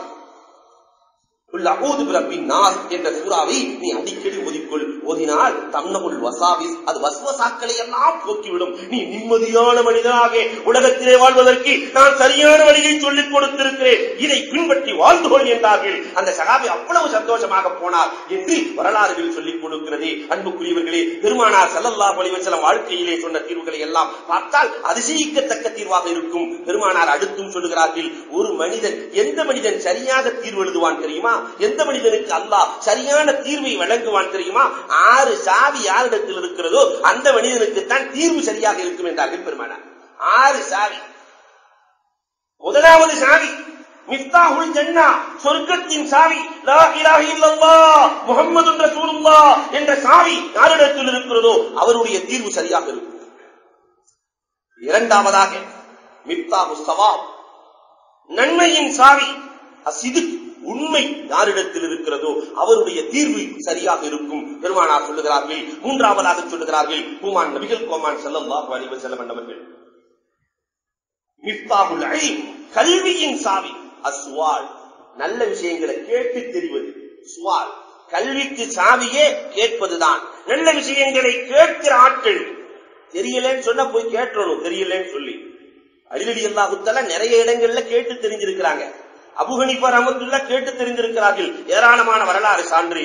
என்ற சூறாவை நீ அடிக்கடி ஓதிக்கொள். ஓதினால் தம்னஹுல் வசாவிஸ், அது வஸ்வசாக்களை எல்லாம் போக்கிவிடும். நீ நிம்மதியான மனிதனாக உலகத்திலே வாழ்வதற்கு நான் சரியான வழியை சொல்லிக் கொடுத்திருக்கிறேன், இதை பின்பற்றி வாழ்ந்து கொள் என்றார்கள். அந்த சஹாபி அவ்வளவு சந்தோஷமாக போனார் என்று வரலாறுகள் சொல்லிக் கொடுக்கிறது. அன்புக்குரியவர்களே, பெருமானார் ஸல்லல்லாஹு அலைஹி வஸல்லம் வாழ்க்கையிலே சொன்ன தீர்வுகளை எல்லாம் பார்த்தால் அதிசயிக்கத்தக்க தீர்வாக இருக்கும். பெருமானார் அடுத்தும் சொல்லுகிறார்கள், ஒரு மனிதன், எந்த மனிதன் சரியாக தீர்வு எழுதுவான் தெரியுமா? எந்த மனிதனுக்கு அல்லாஹ் சரியான தீர்வை வழங்குவான் தெரியுமா? 6 சாவி யாரிடத்தில் இருக்கிறதோ அந்த மனிதனுக்கு தான் தீர்வு சரியாக இருக்கும் என்றார்கள் பெருமானார். 6 சாவி. முதலாவது சாவி மிஃப்தாஹுல் ஜன்னா, சொர்க்கத்தின் சாவி, லா இலாஹ இல்லல்லாஹ் முஹம்மதுர் ரசூலுல்லாஹ் என்ற சாவி யாரிடத்தில் இருக்கிறதோ அவருடைய தீர்வு சரியாக இருக்கும். இரண்டாவதாக மிஃப்தாஹுஸ் ஸவாப், நன்மையின் சாவி, அஸ்ஸித்க், உண்மை யாரிடத்தில் இருக்கிறதோ அவருடைய தீர்வு சரியாக இருக்கும். பெருமானார் சொல்லுகிறார்கள். மூன்றாவதாக சொல்லுகிறார்கள் பூமான் நபிகள் கோமான் ஸல்லல்லாஹு அலைஹி வஸல்லம் அவர்கள், மிஃப்தாஹுல் இல்ம், கல்வியின் சாவி, அஸ்வால், நல்ல விஷயங்களை கேட்டு தெரிவது. சுவால், கல்விக்கு சாவியே கேட்பதுதான். நல்ல விஷயங்களை கேட்கிற ஆட்கள், தெரியலன்னு சொன்னா போய் கேட்டணும், தெரியலன்னு சொல்லி. அலி ரலியல்லாஹு தஆலா நிறைய இடங்கள்ல கேட்டு தெரிஞ்சிருக்கிறாங்க. அபூ ஹனீஃபா ரஹ்மத்துல்லாஹ் கேட்டு தெரிந்திருக்கிறார்கள். ஏராளமான வரலாறு சான்று.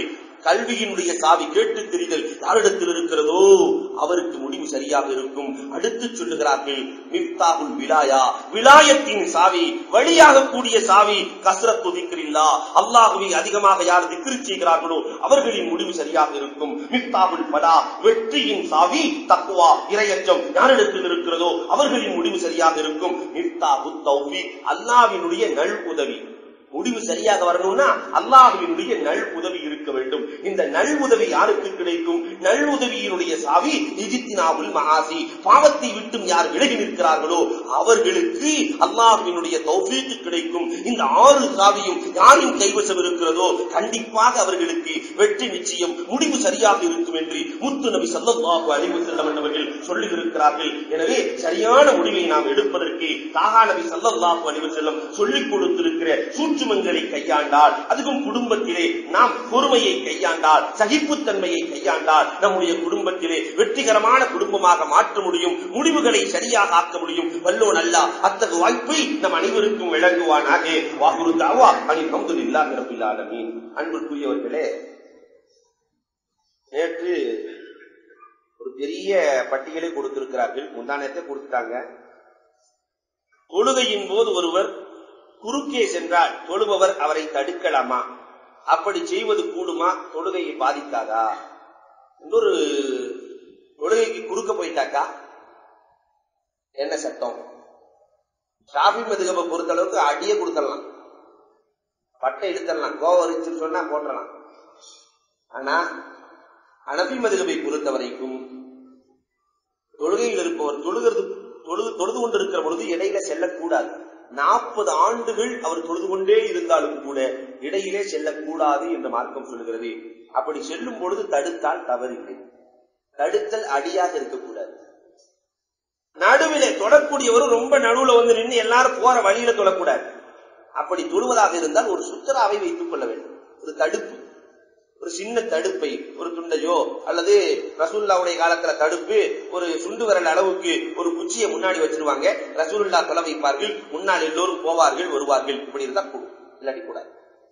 கல்வியினுடைய சாவி கேட்டு தெரிதல் யாரிடத்தில் இருக்கிறதோ அவருக்கு முடிவு சரியாக இருக்கும். அடுத்து சொல்லுகிறார்கள் மிஃப்தாஹுல் விலாயா, விலாயத்தின் சாவி, வழியாக கூடிய சாவி கஸ்ரத்து திக்ரில்லா, அல்லாஹ்வை அதிகமாக யார் திக்ர் செய்கிறார்களோ அவர்களின் முடிவு சரியாக இருக்கும். மிஃப்தாஹுல் ஃபலா, வெற்றியின் சாவி தக்வா, இறையச்சம் யாரிடத்தில் இருக்கிறதோ அவர்களின் முடிவு சரியாக இருக்கும். மிஃப்தாஹுத் தௌஃபீக், அல்லாஹ்வினுடைய நல் உதவி, முடிவு சரியாக வரணும்னா அல்லாஹ்வினுடைய நல் உதவி இருக்க வேண்டும். இந்த நல் உதவி யாருக்கு கிடைக்கும்? நல் உதவியினுடைய சாவி இஜ்தினாபுல் மஆசி, பாவத்தை விட்டும் யார் விலகி நிற்கிறார்களோ அவர்களுக்கு அல்லாஹ்வினுடைய தௌஃபீக் கிடைக்கும். இந்த 6 சாவியும் யாரின் கைவசம் இருக்கிறதோ கண்டிப்பாக அவர்களுக்கு வெற்றி நிச்சயம், முடிவு சரியாக இருக்கும் என்று முத்து நபி ஸல்லல்லாஹு அலைஹி வஸல்லம் அவர்கள் சொல்லியிருக்கிறார்கள். எனவே சரியான முடிவை நாம் எடுப்பதற்கு தாஹா நபி ஸல்லல்லாஹு அலைஹி வஸல்லம் சொல்லிக் கொடுத்திருக்கிற சூட்சுமங்களை கையாண்டால், அதுவும் குடும்பத்திலே நாம் பொறுமையை கையாண்டால், சகிப்புத்தன்மையை கையாண்டால் நம்முடைய குடும்பத்திலே வெற்றிகரமான குடும்பமாக மாற்ற முடியும், முடிவுகளை சரியாக ஆக்க முடியும். வல்லோன் அல்லாஹ் அத்தகைய வாய்ப்பை நம் அனைவருக்கும் வழங்குவானாக. வாகுரு தாவா அனில் ஹம்துலில்லாஹி ரப்பில் ஆலமீன். அன்புக்குரியவர்களே, நேற்று ஒரு பெரிய பட்டியலை கொடுத்திருக்கிறார்கள், முந்தானத்தை கொடுத்துட்டாங்க. தொழுகையின் போது ஒருவர் குறுக்கே சென்றால் தொழுபவர் அவரை தடுக்கலாமா? அப்படி செய்வது கூடுமா? தொழுகையை பாதிக்காதா? இன்னொரு தொழுகைக்கு குறுக்க போயிட்டாக்கா என்ன சட்டம்? ஷாஃபி மதுஹபை பொறுத்த அளவுக்கு அடியே கொடுத்துடலாம், பட்டை இழுத்தரலாம், கோவம் இருந்துச்சுன்னு சொன்னா போட்டலாம். ஆனா ஹனஃபி மதுஹபை பொறுத்த வரைக்கும் தொழுகையில் இருப்பவர் தொழுது கொண்டிருக்கிற பொழுது இடையில செல்லக்கூடாது. 40 ஆண்டுகள் அவர் தொழுது கொண்டே இருந்தாலும் கூட இடையிலே செல்லக்கூடாது என்று மார்க்கம் சொல்லுகிறது. அப்படி செல்லும் பொழுது தடுத்தால் தவறில்லை. தடுத்தல் அடியாக இருக்கக்கூடாது. நடுவிலே தொடக்கூடியவரும் ரொம்ப நடுவுல வந்து நின்று எல்லாரும் போற வழியில தொழக்கூடாது. அப்படி தொழுவதாக இருந்தால் ஒரு சுத்தராவை வைத்துக் கொள்ள வேண்டும். ஒரு தடுப்பு, ஒரு சின்ன தடுப்பை, ஒரு துண்டையோ அல்லது ரசூலுல்லாஹ்வுடைய காலத்துல தடுப்பு ஒரு சுண்டு விரல் அளவுக்கு ஒரு குச்சியை முன்னாடி வச்சிருவாங்க. ரசூலுல்லாஹ் தொலை வைப்பார்கள், முன்னால் எல்லோரும் போவார்கள் வருவார்கள். இப்படி இருந்தா கூடும், இல்லாட்டி கூடாது.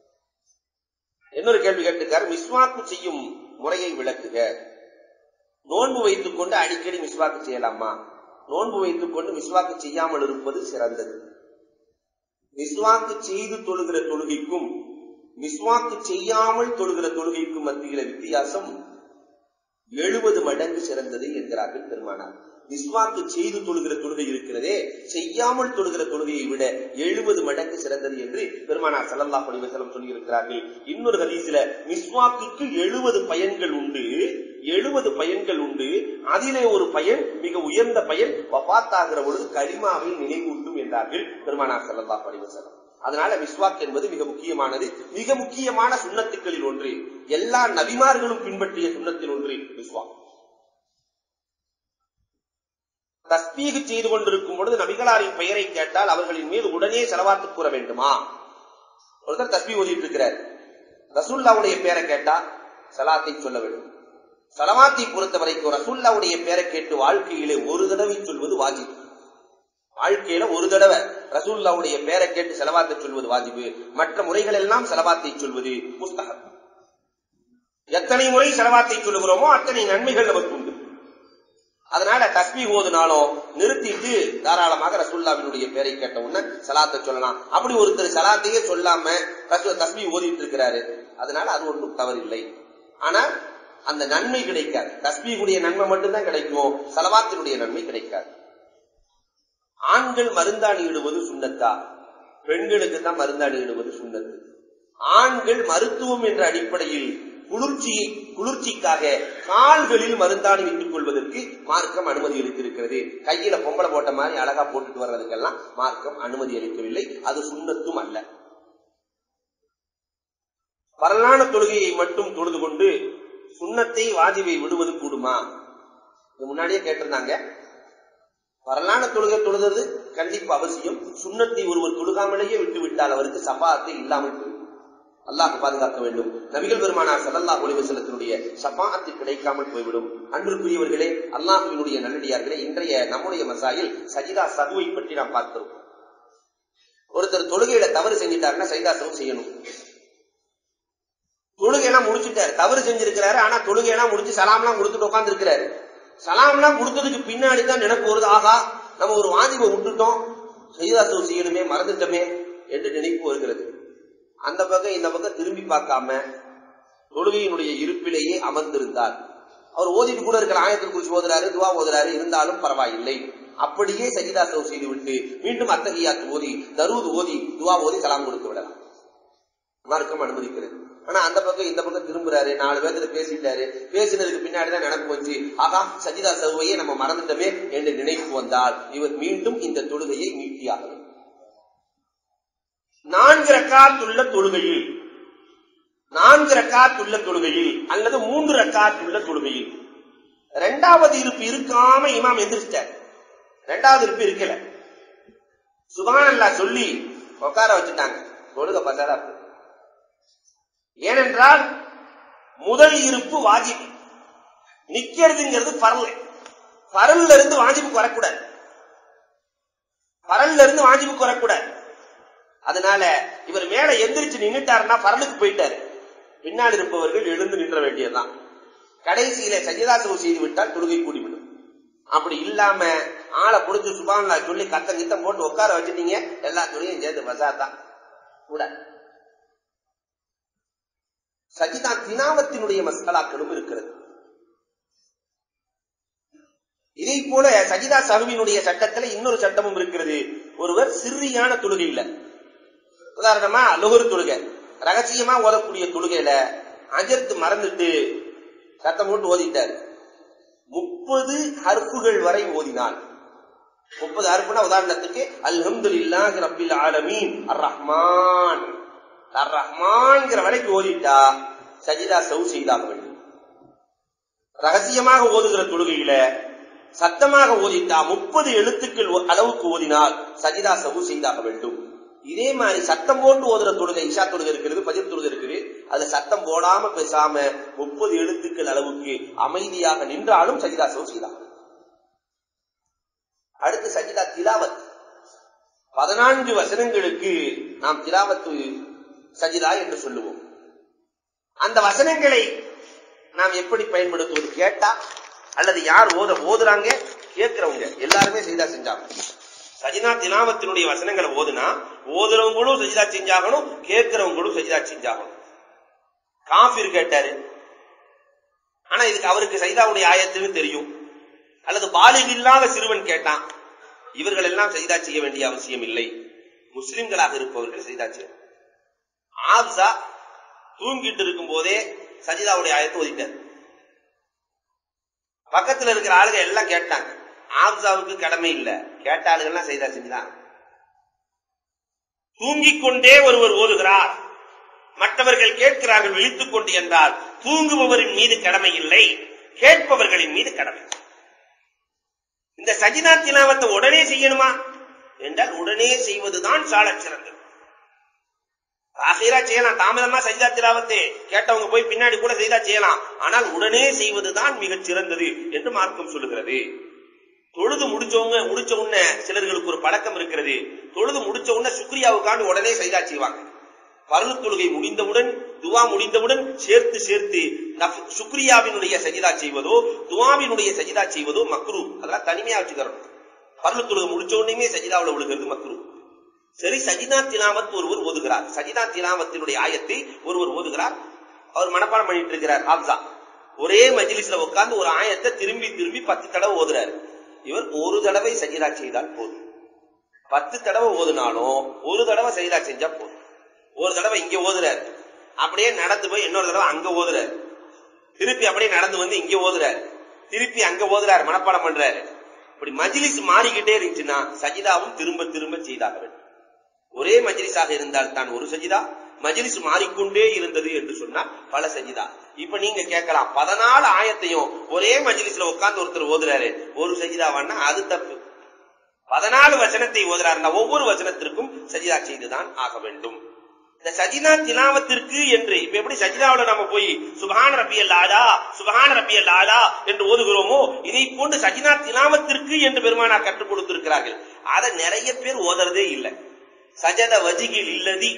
இன்னொரு கேள்வி கேட்டுக்கார், மிஸ்வாக்கு செய்யும் முறையை விளக்குக. நோன்பு வைத்துக் கொண்டு அடிக்கடி மிஸ்வாக்கு செய்யலாமா? நோன்பு வைத்துக் கொண்டு மிஸ்வாக்கு செய்யாமல் இருப்பது சிறந்தது. மிஸ்வாக்கு செய்து தொழுகிற தொழுகைக்கும் மிஸ்வாக்கு செய்யாமல் தொழுகிற தொழுகைக்கும் மத்தியில வித்தியாசம் 70 மடங்கு சிறந்தது என்கிறார்கள் பெருமானார். மிஸ்வாக்கு செய்து தொழுகிற தொழுகை இருக்கிறதே, செய்யாமல் தொழுகிற தொழுகையை விட 70 மடங்கு சிறந்தது என்று பெருமானார் ஸல்லல்லாஹு அலைஹி வஸல்லம் சொல்லி இருக்கிறார்கள். இன்னொரு ஹதீஸ்ல மிஸ்வாக்குக்கு 70 பயன்கள் உண்டு, 70 பயன்கள் உண்டு. அதிலே ஒரு பயன், மிக உயர்ந்த பயன், வஃபாத்தாகிற பொழுது கலிமாவை நினைவூட்டும் என்றார்கள் பெருமானார் ஸல்லல்லாஹு அலைஹி வஸல்லம். அதனால மிஸ்வாக் என்பது மிக முக்கியமானது, மிக முக்கியமான சுன்னத்துக்களில் ஒன்று. எல்லா நபிமார்களும் பின்பற்றிய சுன்னத்தில் ஒன்று மிஸ்வாக். தஸ்பீஹ் செய்து கொண்டிருக்கும் பொழுது நபிகளாரின் பெயரை கேட்டால் அவர்களின் மீது உடனே ஸலவாத்து கூற வேண்டுமா? ஒருத்தர் தஸ்பீஹ் ஓதிட்டு இருக்கிறார், ரசூலுல்லாஹ்வுடைய பெயரை கேட்டா ஸலாத்தை சொல்ல வேண்டும். ஸலவாத்தை பொறுத்த வரைக்கும் ரசூலுல்லாஹ்வுடைய பெயரை கேட்டு வாழ்க்கையிலே ஒரு தடவை சொல்வது வாஜிப். வாழ்க்கையில ஒரு தடவை ரசூலுல்லாஹ்வுடைய பெயரை கேட்டு ஸலவாத்தை சொல்வது வாஜிபு. மற்ற முறைகள் எல்லாம் ஸலவாத்தை சொல்வது முஸ்தஹப். எத்தனை முறை ஸலவாத்தை சொல்லுகிறோமோ அத்தனை நன்மைகள் நமக்கு உண்டு. அதனால தஸ்பீஹ் ஓதுனாலும் நிறுத்திட்டு தாராளமாக ரசூலுல்லாஹ்வினுடைய பெயரை கேட்ட உடனே ஸலாத்தை சொல்லலாம். அப்படி ஒருத்தர் ஸலாத்தையே சொல்லாம தஸ்பீஹ் ஓதிட்டு இருக்கிறாரு, அதனால அது ஒன்றும் தவறில்லை. ஆனா அந்த நன்மை கிடைக்காது. தஸ்பீஹுடைய நன்மை மட்டும்தான் கிடைக்கும், ஸலவாத்தினுடைய நன்மை கிடைக்காது. ஆண்கள் மருந்தாணி இடுவது சுன்னத்தா? பெண்களுக்கு தான் மருந்தாணி இடுவது சுன்னத்து. ஆண்கள் மருத்துவம் என்ற அடிப்படையில் குளிர்ச்சிக்காக கால்களில் மருந்தாணி வைத்துக் கொள்வதற்கு மார்க்கம் அனுமதி அளித்திருக்கிறது. கையில பொம்பளை போட்ட மாதிரி அழகா போட்டுட்டு வர்றதுக்கெல்லாம் மார்க்கம் அனுமதி அளிக்கவில்லை, அது சுன்னத்தும் அல்ல. பரலான தொழுகையை மட்டும் தொழுது கொண்டு சுன்னத்தை வாஜிபை விடுவது கூடுமா? முன்னாடியே கேட்டிருந்தாங்க. பரலான தொழுகை தொழுகிறது கண்டிப்பா அவசியம். சுன்னத்தை ஒருவர் தொழுகாமலேயே விட்டு விட்டால் அவருக்கு ஷஃபாஅத்தை இல்லாமல் போய்விடும். அல்லாஹ் பாதுகாக்க வேண்டும். நபிகள் பெருமானார் ஸல்லல்லாஹு அலைஹி வஸல்லத்தினுடைய ஷஃபாஅத்து கிடைக்காமல் போய்விடும். அன்பிற்குரியவர்களே, அல்லாஹ்வினுடைய நல்லடியார்களே, இன்றைய நம்முடைய மசாயில் சஜிதா சஹ்வை பற்றி நாம் பார்க்கிறோம். ஒருத்தர் தொழுகையில தவறு செஞ்சிட்டாருன்னா சஜிதா சஹ்வு செய்யணும். தொழுகையெல்லாம் முடிச்சுட்டாரு, தவறு செஞ்சிருக்கிறாரு. ஆனா தொழுகையெல்லாம் முடிச்சு சலாம்லாம் கொடுத்துட்டு உட்கார்ந்து இருக்கிறாரு. சலாம்லாம் கொடுத்ததுக்கு பின்னாடி தான் நினைப்பு வருது, ஆகா நம்ம ஒரு வாஜிபை விட்டுட்டோம், சஜிதா சஹ்வு செய்யணுமே, மறந்துட்டோமே என்று நினைப்பு வருகிறது. அந்த பக்கம் இந்த பக்கம் திரும்பி பார்க்காம தொழுகையினுடைய இருப்பிலேயே அமர்ந்திருந்தார். அவர் ஓதிட்டு கூட இருக்கிற ஆயத்தில் குறிச்சு ஓதுறாரு, துவா ஓதுறாரு, இருந்தாலும் பரவாயில்லை. அப்படியே சஜிதா சஹ்வு செய்து விட்டு மீண்டும் அத்தஹியாத் ஓதி, தரூத் ஓதி, துவா ஓதி சலாம் கொடுத்து விடலாம், மார்க்கம் அனுமதிக்கிறது. ஆனா அந்த பக்கம் இந்த பக்கம் திரும்புறாரு, 4 பேர்த்துல பேசிட்டாரு, பேசினதுக்கு பின்னாடிதான் நினைப்பு வந்து ஆகா சஜிதா சஹ்வையே நம்ம மறந்துட்டோமே என்று நினைப்பு வந்தால் இவர் மீண்டும் இந்த தொழுகையை மீட்டியாகணும். 4 ரக்காத் உள்ள தொழுகையில், 4 ரக்காத் உள்ள தொழுகையில் அல்லது 3 ரக்காத் உள்ள தொழுகையில் 2வது இருப்பு இருக்காம இமாம் எந்திரிச்சிட்டார். 2வது இருப்பு இருக்கல, சுப்ஹானல்லாஹ் சொல்லி உட்கார வச்சுட்டாங்க, தொழுகை பசாரா. ஏனென்றால் முதல் இருப்பு வாஜிப், நிக்கிறதுங்கிறது ஃபர்ல். ஃபர்ல்ல இருந்து வாஜிபுக்கு வரக்கூடாது, ஃபர்ல்ல இருந்து வாஜிபுக்கு வரக்கூடாது. அதனால இவர் மேல எந்திரிச்சு நின்னுட்டாருன்னா ஃபர்லுக்கு போயிட்டாரு. பின்னால் இருப்பவர்கள் எழுந்து நின்ற வேண்டியதுதான். கடைசியில சஜிதா சஹ்வு செய்து விட்டால் தொழுகை கூடிவிடும். அப்படி இல்லாம ஆளை புடிச்சு சுப்ஹானல்லாஹ் சொல்லி கத்தம் கித்தம் போட்டு உட்கார வச்சுட்டீங்க, எல்லா தொழுகையும் சேர்ந்து பசார் தான் கூட. சஜிதா திலாவத்தினுடைய மஸ்அலாக்களும் இருக்கிறது. இதை போல சஜிதா சஹ்வினுடைய சட்டத்துல இன்னொரு சட்டமும் இருக்கிறது. ஒருவர் சிர்ரியான தொழுகை இல்ல, உதாரணமா லுஹர் தொழுகை, ரகசியமா ஓதக்கூடிய தொழுகையில அஜர்த்து மறந்துட்டு சத்தம் போட்டு ஓதிட்டார், 30 ஹர்ஃபுகள் வரை ஓதினார். 30 ஹர்ஃப்னா உதாரணத்துக்கு அல்ஹம்துலில்லாஹி ரப்பில் ஆலமீன் அர்-ரஹ்மான் அர்-ரஹ்மான்ங்கிற வரைக்கும் ஓதிட்டா சஜிதா சஹ்வு செய்தாக வேண்டும். ரகசியமாக ஓதுகிற தொழுகையில சத்தமாக ஓதிட்டா 30 எழுத்துக்கள் அளவுக்கு ஓதினால் சஜிதா சஹ்வு செய்தாக வேண்டும். இதே மாதிரி சத்தம் போட்டு ஓதுற தொழுகை, இஷா தொழுகை இருக்கிறது, ஃபஜ்ர் தொழுகை இருக்குது, அது சத்தம் போடாம பேசாம 30 எழுத்துக்கள் அளவுக்கு அமைதியாக நின்றாலும் சஜிதா சஹ்வு செய்தாக. அடுத்து சஜிதா திலாவத். 14 வசனங்களுக்கு நாம் திலாவத்து சஜிதா என்று சொல்லுவோம். அந்த வசனங்களை நாம் எப்படி பயன்படுத்துவது கேட்டா, அல்லது யார் ஓதுறாங்க கேட்கிறவங்க எல்லாருமே சஜிதா செஞ்சாங்க. சஜிதா திலாவத்தினுடைய வசனங்களை ஓதுனா ஓதுறவங்களும் சஜிதா செஞ்சாகணும், கேட்கிறவங்களும் சஜிதா செஞ்சாகணும். காஃபிர் கேட்டாரு, ஆனா இதுக்கு அவருக்கு சஜிதாவுடைய ஆயத்துன்னு தெரியும். அல்லது பாலிக் இல்லாத சிறுவன் கேட்டான், இவர்கள் எல்லாம் சஜிதா செய்ய வேண்டிய அவசியம் இல்லை, முஸ்லிம்களாக இருப்பவர்கள் சஜிதா செய்ய. ஆப்சா தூங்கிட்டு இருக்கும் போதே சஜிதாவுடைய ஆயத்தை ஓதிட்டார். பக்கத்துல இருக்கிற ஆளுங்க எல்லாம் கேட்டாங்க, ஆப்சாவுக்கு கடமை இல்ல, கேட்ட ஆளுகள்லாம் சஜிதா செஞ்சுதான். தூங்கிக் கொண்டே ஒருவர் ஓதுகிறார், மற்றவர்கள் கேட்கிறார்கள் விழித்துக் கொண்டு என்றால் தூங்குபவரின் மீது கடமை இல்லை, கேட்பவர்களின் மீது கடமை. இந்த சஜிதா திலாவத்தை உடனே செய்யணுமா என்றால் உடனே செய்வதுதான் சாலச் சிறந்தது. ஆகிரா செய்யலாம், தாமதமா சஜிதா திலாவத்தை கேட்டவங்க போய் பின்னாடி கூட சஜிதா செய்யலாம், ஆனால் உடனே செய்வதுதான் மிகச் சிறந்தது என்று மார்க்கம் சொல்லுகிறது. தொழுது முடிச்ச உடனே சிலர்களுக்கு ஒரு பழக்கம் இருக்கிறது, தொழுது முடிச்ச உடனே சுக்ரியாவுக்கான உடனே சஜிதா செய்வாங்க. பர்லு தொழுகை முடிந்தவுடன், துவா முடிந்தவுடன் சேர்த்து சுக்ரியாவினுடைய சஜிதா செய்வதோ துவாவினுடைய சஜிதா செய்வதோ மக்ரூ, அதெல்லாம் தனிமையா வச்சுக்கிறோம். பர்லு தொழுகை முடிச்ச உடனே சஜிதாவுல விழுகிறது மக்ரூ. சரி, சஜிதா திலாவத் ஒருவர் ஓதுகிறார், சஜிதா திலாவத்தினுடைய ஆயத்தை ஒருவர் ஓதுகிறார், அவர் மனப்பாடம் பண்ணிட்டு இருக்கிறார். ஹாப்ஸா ஒரே மஜ்லிஸ்ல உட்கார்ந்து ஒரு ஆயத்தை திரும்பி திரும்பி 10 தடவை ஓதுறாரு. இவர் ஒரு தடவை சஜிதா செய்தால் போதும். 10 தடவை ஓதுனாலும் ஒரு தடவை சஜிதா செஞ்சா போதும். ஒரு தடவை இங்க ஓதுறாரு, அப்படியே நடந்து போய் இன்னொரு தடவை அங்க ஓதுறாரு, திருப்பி அப்படியே நடந்து வந்து இங்க ஓதுறாரு, திருப்பி அங்க ஓதுறாரு, மனப்பாடம் பண்றாரு. இப்படி மஜ்லிஸ் மாறிக்கிட்டே இருந்துச்சுன்னா சஜிதாவும் திரும்ப திரும்ப செய்தாக வேண்டும். ஒரே மஜ்லிஸாக இருந்தால் தான் ஒரு சஜிதா, மஜ்லிஸ் மாறிக்கொண்டே இருந்தது என்று சொன்னா பல சஜிதா. இப்ப நீங்க கேட்கலாம், 14 ஆயத்தையும் ஒரே மஜ்லிஸ்ல உட்கார்ந்து ஒருத்தர் ஓதுறாரு, ஒரு சஜிதாவான்னா அது தப்பு. 14 வசனத்தை ஓதுறாருன்னா ஒவ்வொரு வசனத்திற்கும் சஜிதா செய்துதான் ஆக வேண்டும். இந்த சஜிதா திலாவத்திற்கு என்று இப்ப எப்படி சஜிதாவுல நம்ம போய் சுப்ஹான ரப்பியல் ஆலா சுப்ஹான ரப்பியல் ஆலா என்று ஓதுகிறோமோ, இதை போன்று சஜிதா திலாவத்திற்கு என்று பெருமானார் கற்றுக் கொடுத்திருக்கிறார்கள். அதை நிறைய பேர் ஓதுறதே இல்லை. சஜத வஜிகில் இல்லதி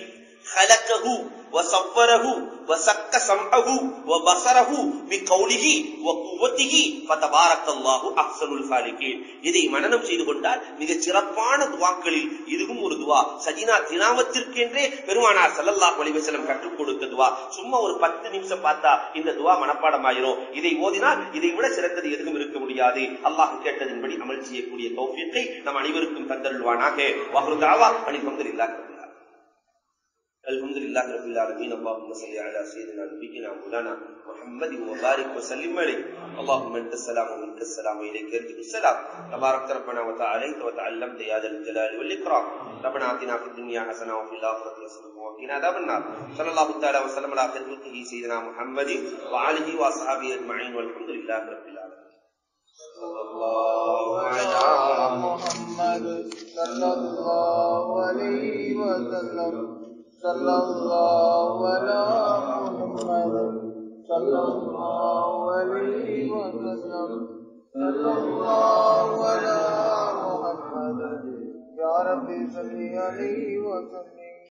خلقه وصوره وسك سمعه وبصره بقوله وقوته فتبارك الله احسن الخالقين. இதை மனனம் செய்து கொண்டால் மிகச் சிறப்பான துவாக்களில் இதுவும் ஒரு துவா. சஜினா திலாவத்திற்கென்றே பெருமானார் ஸல்லல்லாஹு அலைஹி வஸல்லம் கற்றுக் கொடுத்த துவா. சும்மா ஒரு 10 நிமிஷம் பார்த்தா இந்த துவா மனப்பாடமாயிரும். இதை ஓதினால் இதை விட சிறந்தது எதுவும் இருக்க முடியாது. அல்லாஹ் கேட்டதின்படி அமல் செய்யக்கூடிய தௌஃபீக்கை நம் அனைவருக்கும் தந்தருள்வானாக. வஹ்ரு தஅவா அல்ஹம்துலில்லாஹி الحمد لله رب العالمين. اللهم صل على سيدنا نبينا مولانا محمد وبارك وسلم عليه. اللهم انت السلام ومنك السلام واليك يرجع السلام. تبارك ربنا وتعاليت وتعلمت يا ذا الجلال والاكرام. ربنا آتنا في الدنيا حسنه وفي الاخره حسنه وقنا عذاب النار. صلى الله تعالى وسلم على خلقه سيدنا محمد وآله واصحابه اجمعين والحمد لله رب العالمين. صلى الله على محمد صلى الله عليه وسلم. صلى الله على محمد صلى الله عليه وسلم. صلى الله على محمد يا رب صل عليه وسلم.